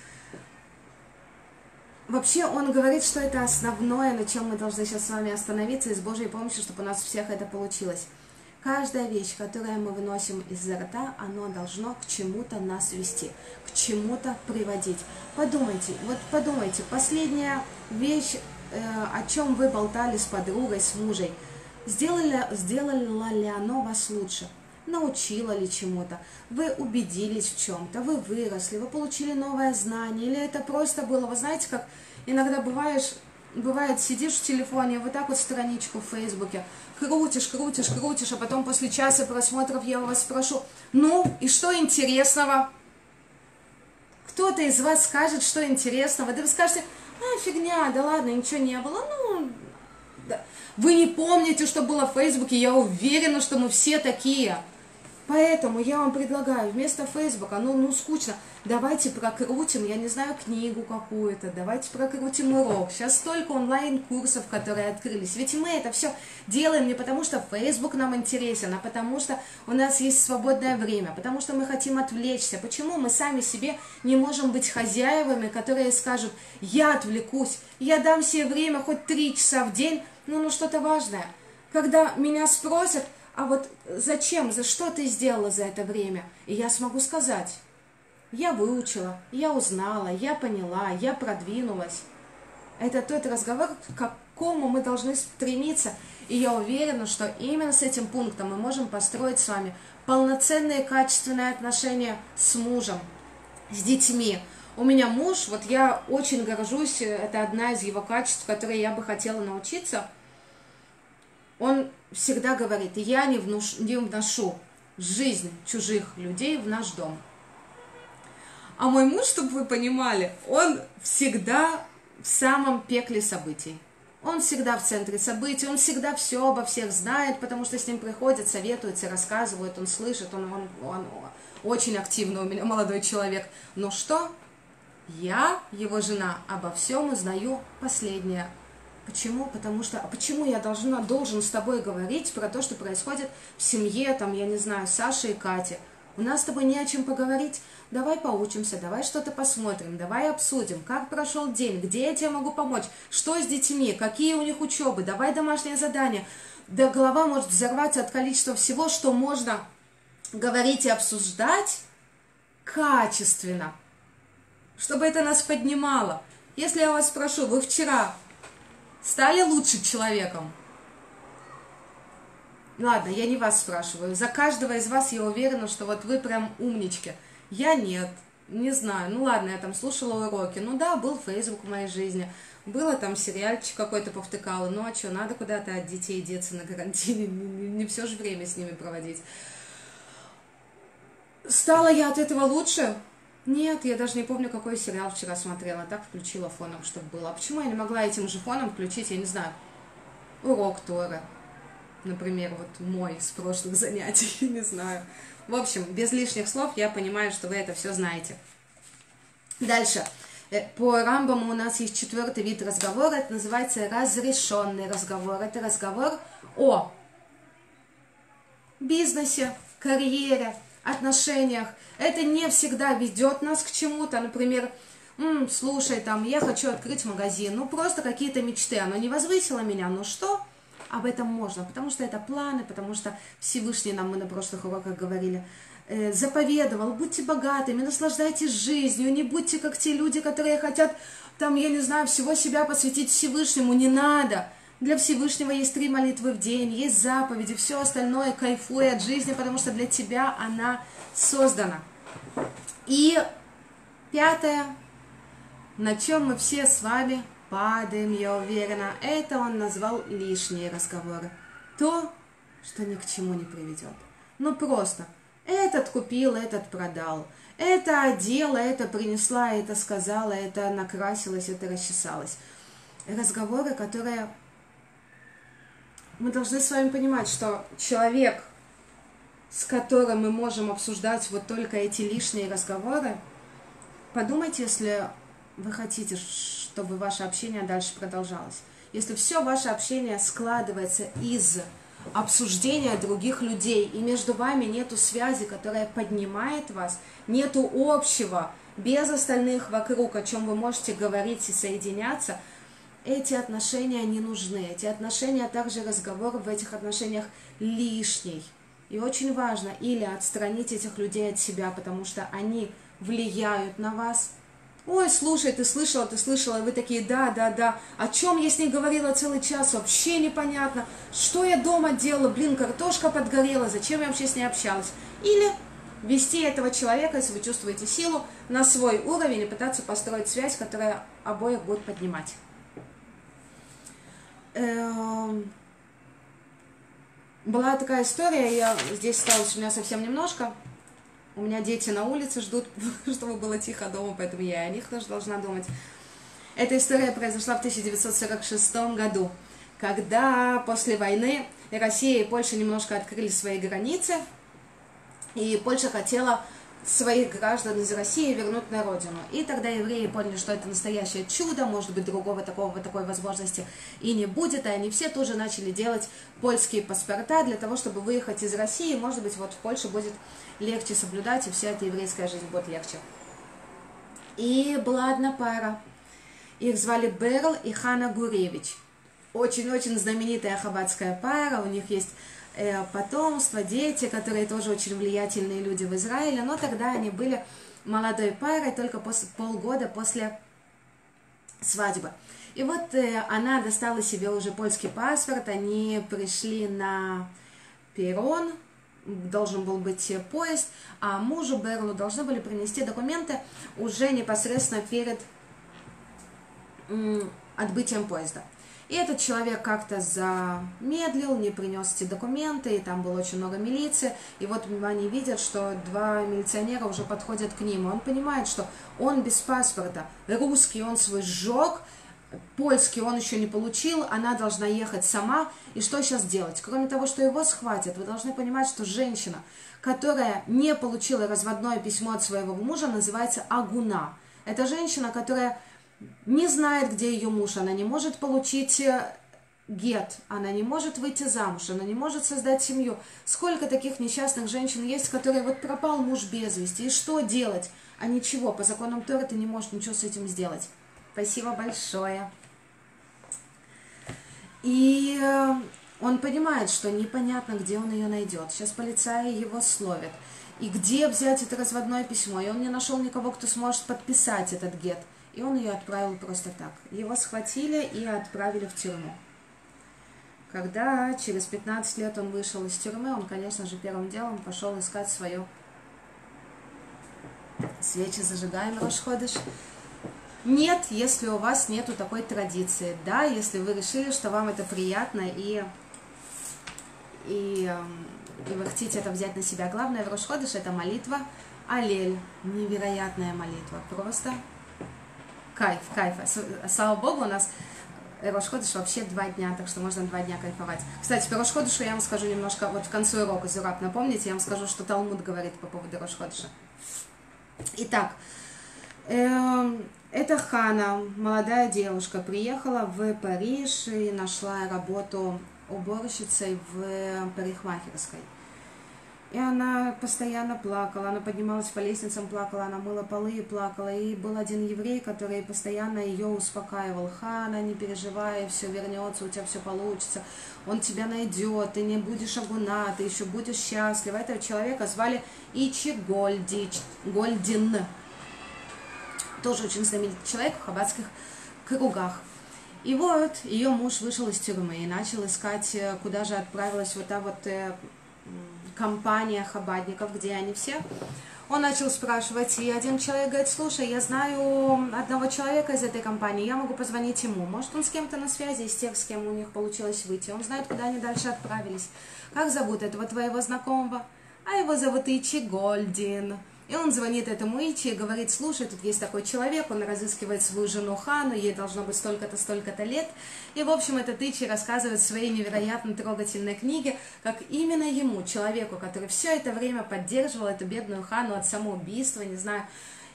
вообще он говорит, что это основное, на чем мы должны сейчас с вами остановиться, и с Божьей помощью, чтобы у нас всех это получилось. Каждая вещь, которую мы выносим из-за рта, она должно к чему-то нас вести, к чему-то приводить. Подумайте, вот подумайте, последняя вещь, э, о чем вы болтали с подругой, с мужем, сделали, сделало ли оно вас лучше? Научило ли чему-то? Вы убедились в чем-то, вы выросли, вы получили новое знание, или это просто было, вы знаете, как иногда бываешь... Бывает, сидишь в телефоне, вот так вот страничку в Фейсбуке, крутишь, крутишь, крутишь, а потом после часа просмотров я у вас спрошу, ну, и что интересного? Кто-то из вас скажет, что интересного, да вы скажете, а, фигня, да ладно, ничего не было, ну, да. Вы не помните, что было в Фейсбуке, я уверена, что мы все такие. Поэтому я вам предлагаю, вместо Фейсбука, ну, ну скучно, давайте прокрутим, я не знаю, книгу какую-то, давайте прокрутим урок. Сейчас столько онлайн-курсов, которые открылись. Ведь мы это все делаем не потому, что Фейсбук нам интересен, а потому что у нас есть свободное время, потому что мы хотим отвлечься. Почему мы сами себе не можем быть хозяевами, которые скажут, я отвлекусь, я дам себе время хоть три часа в день, ну, ну что-то важное. Когда меня спросят, а вот зачем, за что ты сделала за это время? И я смогу сказать, я выучила, я узнала, я поняла, я продвинулась. Это тот разговор, к какому мы должны стремиться. И я уверена, что именно с этим пунктом мы можем построить с вами полноценные качественные отношения с мужем, с детьми. У меня муж, вот я очень горжусь, это одна из его качеств, которые я бы хотела научиться. Он всегда говорит, я не, внуш, не вношу жизнь чужих людей в наш дом. А мой муж, чтобы вы понимали, он всегда в самом пекле событий. Он всегда в центре событий, он всегда все обо всех знает, потому что с ним приходят, советуются, рассказывают, он слышит, он, он, он очень активный у меня молодой человек. Но что? Я, его жена, обо всем узнаю последнее. Почему? Потому что, а почему я должна, должен с тобой говорить про то, что происходит в семье, там, я не знаю, Саши и Кати? У нас с тобой не о чем поговорить. Давай поучимся, давай что-то посмотрим, давай обсудим, как прошел день, где я тебе могу помочь, что с детьми, какие у них учебы, давай домашнее задание. Да голова может взорваться от количества всего, что можно говорить и обсуждать качественно, чтобы это нас поднимало. Если я вас спрошу, вы вчера стали лучше человеком? Ладно, я не вас спрашиваю. За каждого из вас я уверена, что вот вы прям умнички. Я нет, не знаю. Ну ладно, я там слушала уроки. Ну да, был Facebook в моей жизни. Было там сериальчик какой-то повтыкала. Ну а что, надо куда-то от детей деться на карантине. Не, не все же время с ними проводить. Стала я от этого лучше? Нет, я даже не помню, какой сериал вчера смотрела. Так включила фоном, чтобы было. А почему я не могла этим же фоном включить, я не знаю, урок Торы? Например, вот мой с прошлых занятий, не знаю. В общем, без лишних слов я понимаю, что вы это все знаете. Дальше. По Рамбаму у нас есть четвертый вид разговора. Это называется разрешенный разговор. Это разговор о бизнесе, карьере, отношениях. Это не всегда ведет нас к чему-то. Например, М, слушай, там, я хочу открыть магазин. Ну, просто какие-то мечты. Оно не возвысило меня. Ну что? Об этом можно, потому что это планы, потому что Всевышний нам, мы на прошлых уроках говорили, э, заповедовал, будьте богатыми, наслаждайтесь жизнью, не будьте как те люди, которые хотят, там, я не знаю, всего себя посвятить Всевышнему, не надо. Для Всевышнего есть три молитвы в день, есть заповеди, все остальное кайфуй от жизни, потому что для тебя она создана. И пятое, на чем мы все с вами падаем, я уверена, это он назвал лишние разговоры. То, что ни к чему не приведет. Ну просто, этот купил, этот продал, это одела, это принесла, это сказала, это накрасилась, это расчесалась. Разговоры, которые... Мы должны с вами понимать, что человек, с которым мы можем обсуждать вот только эти лишние разговоры, подумайте, если вы хотите, чтобы ваше общение дальше продолжалось. Если все ваше общение складывается из обсуждения других людей, и между вами нету связи, которая поднимает вас, нету общего, без остальных вокруг, о чем вы можете говорить и соединяться, эти отношения не нужны. Эти отношения, а также разговор в этих отношениях лишний. И очень важно или отстранить этих людей от себя, потому что они влияют на вас. Ой, слушай, ты слышала, ты слышала, и вы такие, да, да, да, о чем я с ней говорила целый час, вообще непонятно, что я дома делала, блин, картошка подгорела, зачем я вообще с ней общалась. Или вести этого человека, если вы чувствуете силу, на свой уровень и пытаться построить связь, которая обоих будет поднимать. Была такая история, я, здесь осталось у меня совсем немножко. У меня дети на улице ждут, чтобы было тихо дома, поэтому я и о них тоже должна думать. Эта история произошла в тысяча девятьсот сорок шестом году, когда после войны Россия и Польша немножко открыли свои границы, и Польша хотела своих граждан из России вернуть на родину. И тогда евреи поняли, что это настоящее чудо, может быть, другого такого, такой возможности и не будет, и они все тоже начали делать польские паспорта для того, чтобы выехать из России. Может быть, вот в Польше будет легче соблюдать, и вся эта еврейская жизнь будет легче. И была одна пара. Их звали Берл и Хана Гуревич. Очень-очень знаменитая хаббатская пара, у них есть потомство, дети, которые тоже очень влиятельные люди в Израиле, но тогда они были молодой парой только после, полгода после свадьбы. И вот э, она достала себе уже польский паспорт, они пришли на перрон, должен был быть поезд, а мужу Берлу должны были принести документы уже непосредственно перед м, отбытием поезда. И этот человек как-то замедлил, не принес эти документы, и там было очень много милиции. И вот они видят, что два милиционера уже подходят к ним. И он понимает, что он без паспорта, русский он свой сжег, польский он еще не получил, она должна ехать сама. И что сейчас делать? Кроме того, что его схватят, вы должны понимать, что женщина, которая не получила разводное письмо от своего мужа, называется агуна. Это женщина, которая не знает, где ее муж, она не может получить гет, она не может выйти замуж, она не может создать семью. Сколько таких несчастных женщин есть, которые вот пропал муж без вести, и что делать? А ничего, по законам Торы ты не можешь ничего с этим сделать. Спасибо большое. И он понимает, что непонятно, где он ее найдет. Сейчас полицаи его словят. И где взять это разводное письмо? И он не нашел никого, кто сможет подписать этот гет. И он ее отправил просто так. Его схватили и отправили в тюрьму. Когда через пятнадцать лет он вышел из тюрьмы, он, конечно же, первым делом пошел искать свое. Свечи зажигаем, Рош ходеш. Нет, если у вас нету такой традиции. Да, если вы решили, что вам это приятно и, и, и вы хотите это взять на себя. Главное в Рош ходеш это молитва Алель. Невероятная молитва. Просто... Кайф, кайф. Слава Богу, у нас Рош ходеш вообще два дня, так что можно два дня кайфовать. Кстати, по Рош ходешу я вам скажу немножко, вот в конце урока, Зураб, напомните, я вам скажу, что Талмуд говорит по поводу Рош ходеша. Итак, э, эта Хана, молодая девушка, приехала в Париж и нашла работу уборщицей в парикмахерской. И она постоянно плакала, она поднималась по лестницам, плакала, она мыла полы и плакала. И был один еврей, который постоянно ее успокаивал. Хана, не переживай, все вернется, у тебя все получится, он тебя найдет, ты не будешь агуна, ты еще будешь счастлива. Этого человека звали Ичи Гольдич, Гольдин. Тоже очень знаменитый человек в хаббатских кругах. И вот ее муж вышел из тюрьмы и начал искать, куда же отправилась вот та вот... компания хаббатников, где они все. Он начал спрашивать, и один человек говорит: слушай, я знаю одного человека из этой компании, я могу позвонить ему. Может, он с кем-то на связи, из тех, с кем у них получилось выйти. Он знает, куда они дальше отправились. Как зовут этого твоего знакомого? А его зовут Ичи Гольдин. И он звонит этому Ичи и говорит: слушай, тут есть такой человек, он разыскивает свою жену Хану, ей должно быть столько-то, столько-то лет. И, в общем, этот Ичи рассказывает в своей невероятно трогательной книге, как именно ему, человеку, который все это время поддерживал эту бедную Хану от самоубийства, не знаю,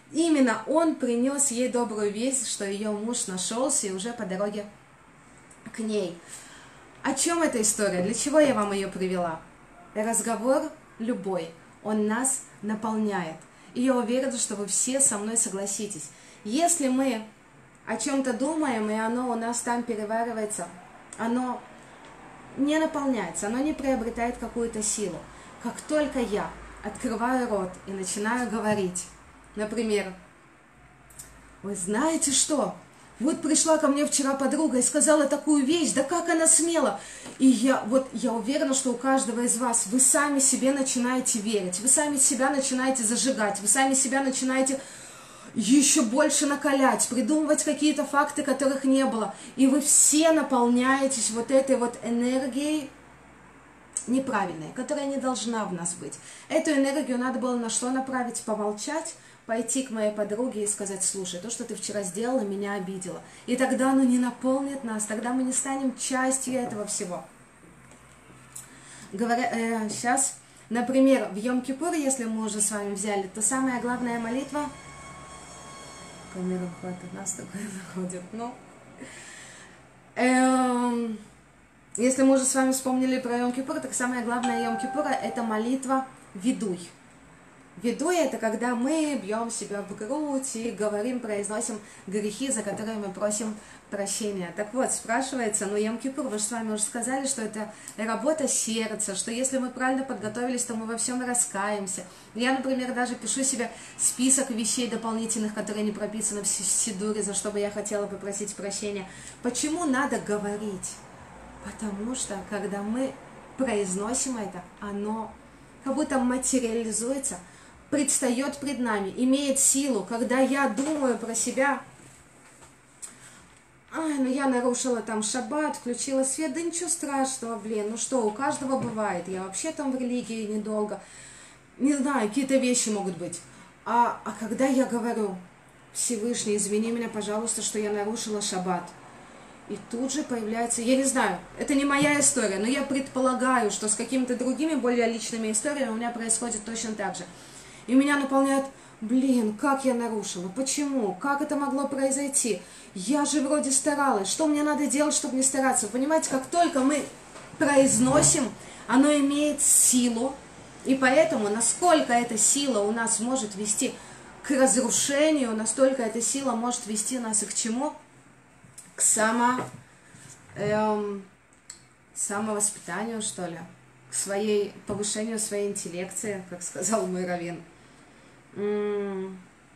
именно он принес ей добрую весть, что ее муж нашелся и уже по дороге к ней. О чем эта история? Для чего я вам ее привела? Разговор любой, он нас наполняет. И я уверена, что вы все со мной согласитесь. Если мы о чем-то думаем, и оно у нас там переваривается, оно не наполняется, оно не приобретает какую-то силу. Как только я открываю рот и начинаю говорить, например, вы знаете что? Вот пришла ко мне вчера подруга и сказала такую вещь, да как она смела. И я, вот, я уверена, что у каждого из вас вы сами себе начинаете верить, вы сами себя начинаете зажигать, вы сами себя начинаете еще больше накалять, придумывать какие-то факты, которых не было. И вы все наполняетесь вот этой вот энергией неправильной, которая не должна в нас быть. Эту энергию надо было на что направить? Помолчать, пойти к моей подруге и сказать: слушай, то, что ты вчера сделала, меня обидело. И тогда оно не наполнит нас, тогда мы не станем частью этого всего. Говоря, э, сейчас, например, в Йом-Кипур, если мы уже с вами взяли, то самая главная молитва... Камера хватит, нас такое находит, ну... Эм... Если мы уже с вами вспомнили про Йом-Кипур, так самое главное Йом-Кипура — это молитва «Ведуй». «Ведуй» — это когда мы бьем себя в грудь и говорим, произносим грехи, за которые мы просим прощения. Так вот, спрашивается, ну Йом-Кипур, вы же с вами уже сказали, что это работа сердца, что если мы правильно подготовились, то мы во всем раскаемся. Я, например, даже пишу себе список вещей дополнительных, которые не прописаны в Сидуре, за что бы я хотела попросить прощения. Почему надо говорить? Потому что, когда мы произносим это, оно как будто материализуется, предстает пред нами, имеет силу. Когда я думаю про себя, ай, ну я нарушила там шаббат, включила свет, да ничего страшного, блин, ну что, у каждого бывает. Я вообще там в религии недолго, не знаю, какие-то вещи могут быть. А, а когда я говорю: Всевышний, извини меня, пожалуйста, что я нарушила шаббат, и тут же появляется, я не знаю, это не моя история, но я предполагаю, что с какими-то другими, более личными историями у меня происходит точно так же. И меня наполняет: блин, как я нарушила, почему, как это могло произойти? Я же вроде старалась, что мне надо делать, чтобы не стараться? Понимаете, как только мы произносим, оно имеет силу, и поэтому, насколько эта сила у нас может вести к разрушению, настолько эта сила может вести нас и к чему? К само, эм, самовоспитанию, что ли, к своей, повышению своей интеллекции, как сказал мой раввин. М-м.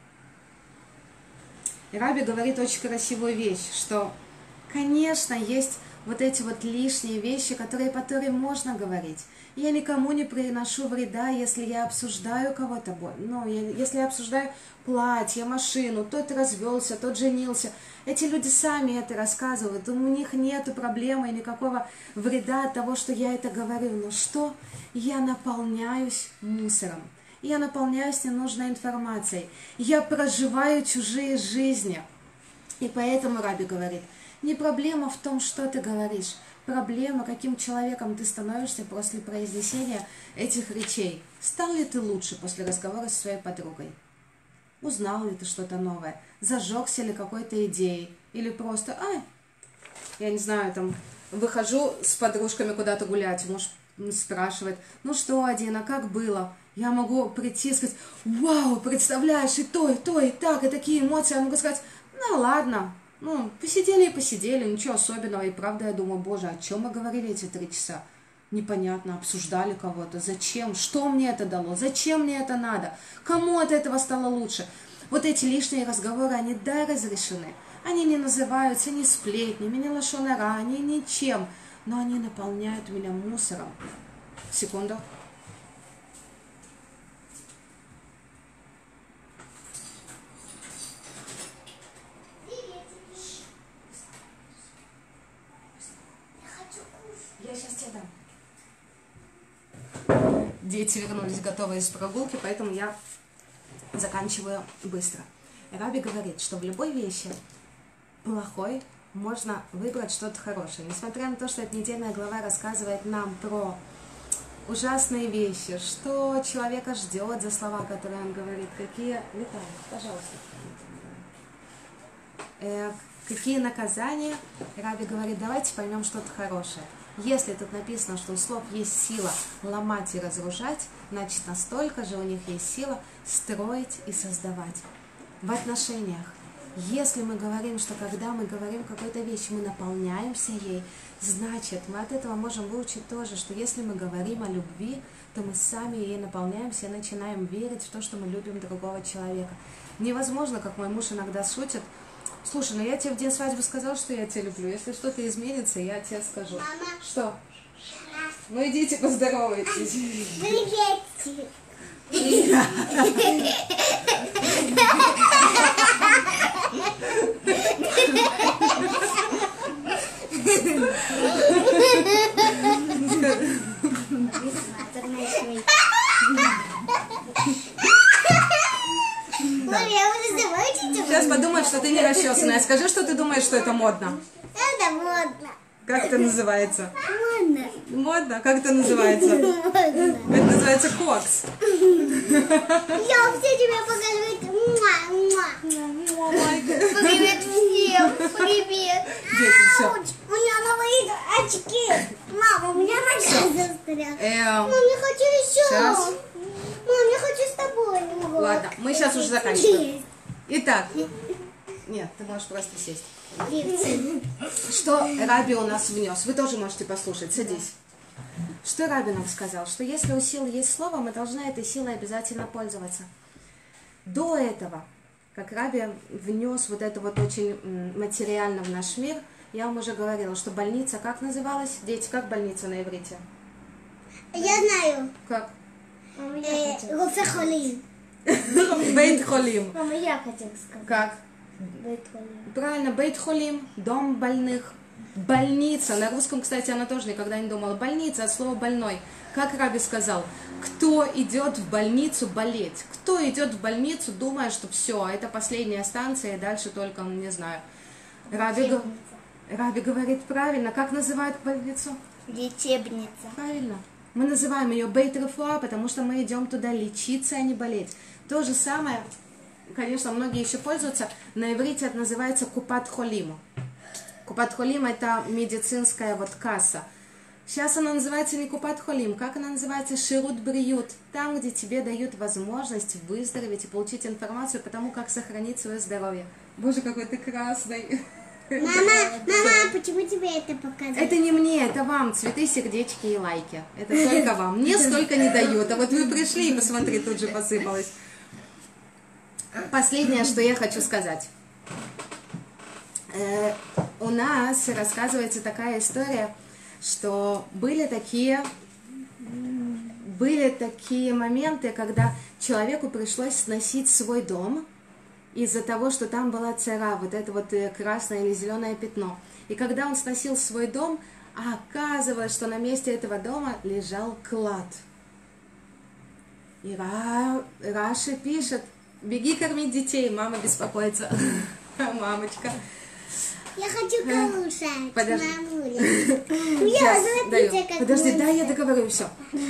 И Раби говорит очень красивую вещь, что, конечно, есть вот эти вот лишние вещи, которые, по которым можно говорить. Я никому не приношу вреда, если я обсуждаю кого-то, ну, если я обсуждаю платье, машину, тот развелся, тот женился. Эти люди сами это рассказывают, у них нет проблемы и никакого вреда от того, что я это говорю. Но что? Я наполняюсь мусором, я наполняюсь ненужной информацией, я проживаю чужие жизни. И поэтому Раби говорит, не проблема в том, что ты говоришь, проблема, каким человеком ты становишься после произнесения этих речей. Стал ли ты лучше после разговора со своей подругой? Узнал ли ты что-то новое? Зажегся ли какой-то идеей? Или просто, ай, я не знаю, там, выхожу с подружками куда-то гулять, муж спрашивает, ну что, Адина, как было? Я могу прийти и сказать, вау, представляешь, и то, и то, и так, и такие эмоции. Я могу сказать, ну ладно, ну, посидели и посидели, ничего особенного. И правда, я думаю, боже, о чем мы говорили эти три часа? Непонятно, обсуждали кого-то. Зачем? Что мне это дало? Зачем мне это надо? Кому от этого стало лучше? Вот эти лишние разговоры, они, да, разрешены. Они не называются ни сплетнями, ни лашон ара, ни ничем. Но они наполняют меня мусором. Секунду. Я сейчас тебе дам. Дети вернулись готовые из прогулки, поэтому я заканчиваю быстро. Раби говорит, что в любой вещи плохой можно выбрать что-то хорошее. Несмотря на то, что эта недельная глава рассказывает нам про ужасные вещи, что человека ждет за слова, которые он говорит, какие... Виталий, пожалуйста. Э, какие наказания, Раби говорит, давайте поймем что-то хорошее. Если тут написано, что у слов есть сила ломать и разрушать, значит настолько же у них есть сила строить и создавать. В отношениях. Если мы говорим, что когда мы говорим какой-то вещи, мы наполняемся ей, значит, мы от этого можем выучить тоже, что если мы говорим о любви, то мы сами ей наполняемся и начинаем верить в то, что мы любим другого человека. Невозможно, как мой муж иногда шутит, слушай, ну я тебе в день свадьбы сказал, что я тебя люблю, если что-то изменится, я тебе скажу. Мама. Что? Ну идите поздоровайтесь. Приветик. Сейчас подумают, что ты не расчесанная. Скажи, что ты думаешь, что это модно. Это модно. Как это называется? Модно. Модно? Как это называется? Модно. Это называется кокс. Я все тебе покажу. Муа, муа. Привет всем. Привет. Дети, все. Ауч, у меня новые очки. Мама, у меня нога застряла. Эм, Мам, я хочу еще. Сейчас. Мам, я хочу с тобой. ладно, мы сейчас уже заканчиваем. Итак. Нет, ты можешь просто сесть. Что Раби у нас внес? Вы тоже можете послушать. Садись. Что Раби нам сказал? Что если у силы есть слово, мы должны этой силой обязательно пользоваться. До этого, как Раби внес вот это вот очень материально в наш мир, я вам уже говорила, что больница как называлась? Дети, как больница на иврите? Я знаю. Как? Руфе Холим. Бейт Холим. Мама, я хотела сказать. Как? Бейт Холим. Правильно, Бейт Холим, дом больных. Больница. На русском, кстати, она тоже никогда не думала. Больница от слова больной. Как Раби сказал, кто идет в больницу болеть? Кто идет в больницу, думая, что все, это последняя станция, и дальше только, не знаю. Раби, го... Раби говорит правильно. Как называют больницу? Лечебница. Правильно. Мы называем ее Бейт Рефуа, потому что мы идем туда лечиться, а не болеть. То же самое, конечно, многие еще пользуются, на иврите это называется Купат Холим. Купат Холим это медицинская вот касса. Сейчас она называется не Купат Холим, как она называется? Ширут Бриют. Там, где тебе дают возможность выздороветь и получить информацию по тому, как сохранить свое здоровье. Боже, какой ты красный. Мама, мама, почему тебе это показать? Это не мне, это вам. Цветы, сердечки и лайки. Это только вам. Мне столько не дают. А вот вы пришли и посмотри, тут же посыпалось. Последнее, что я хочу сказать. Э, у нас рассказывается такая история, что были такие, были такие моменты, когда человеку пришлось сносить свой дом из-за того, что там была цара, вот это вот красное или зеленое пятно. И когда он сносил свой дом, оказывалось, что на месте этого дома лежал клад. И Ра... Раши пишет: беги кормить детей, мама беспокоится. Мамочка. Я хочу кушать, Подожди. мамуля. Сейчас, Я даю. смотрите, как Подожди, мы- да, я договорю, все.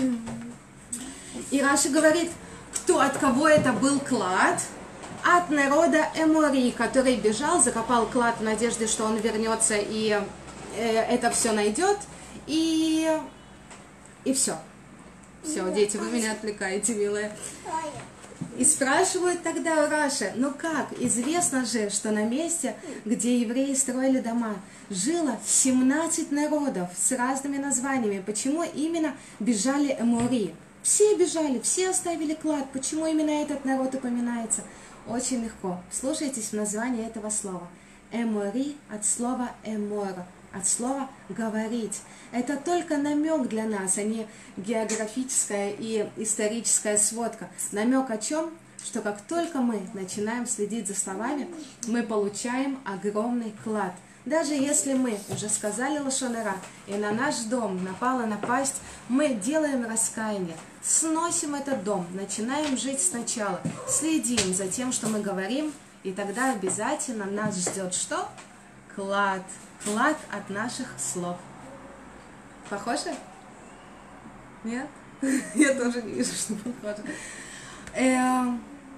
И Раши говорит, кто, от кого это был клад? От народа Эмори, который бежал, закопал клад в надежде, что он вернется и э, это все найдет. И, и все. Все, дети, вы меня отвлекаете, милые. И спрашивают тогда у Раши, ну как, известно же, что на месте, где евреи строили дома, жило семнадцать народов с разными названиями. Почему именно бежали Эмори? Все бежали, все оставили клад. Почему именно этот народ упоминается? Очень легко. Вслушайтесь в название этого слова. Эмори от слова эмор, от слова говорить. Это только намек для нас, а не географическая и историческая сводка. Намек о чем? Что как только мы начинаем следить за словами, мы получаем огромный клад. Даже если мы уже сказали лашон ара, и на наш дом напала напасть, мы делаем раскаяние, сносим этот дом, начинаем жить сначала, следим за тем, что мы говорим, и тогда обязательно нас ждет что? Клад. Клад от наших слов. Похоже? Нет? Я тоже не вижу, что похоже. Эм...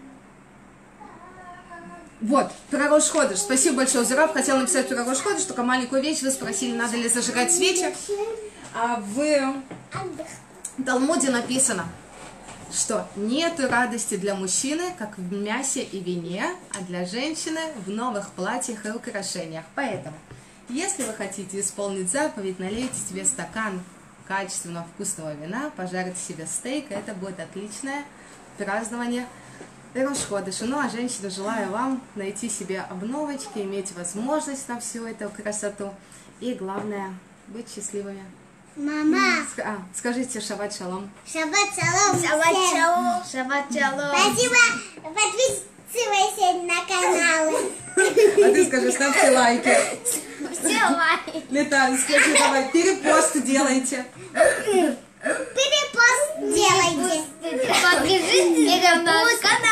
Вот, про Рош Ходеш. Спасибо большое, Зураб. Хотела написать про Рош Ходеш, только маленькую вещь. Вы спросили, надо ли зажигать свечи. А в Талмуде написано, что нет радости для мужчины, как в мясе и вине, а для женщины в новых платьях и украшениях. Поэтому, если вы хотите исполнить заповедь, налейте себе стакан качественного вкусного вина, пожарьте себе стейк, это будет отличное празднование Рош Ходеша. Ну а женщины, желаю вам найти себе обновочки, иметь возможность на всю эту красоту и, главное, быть счастливыми. Мама. А, скажите шаббат шалом. Шаббат шалом. Шаббат шалом. Шаббат шалом. Спасибо. Подписывайся на каналы. А ты скажи, ставьте лайки. Все лайки. Летан, скажи, давай, перепост делайте. Перепост делайте. Подпишитесь на мой канал.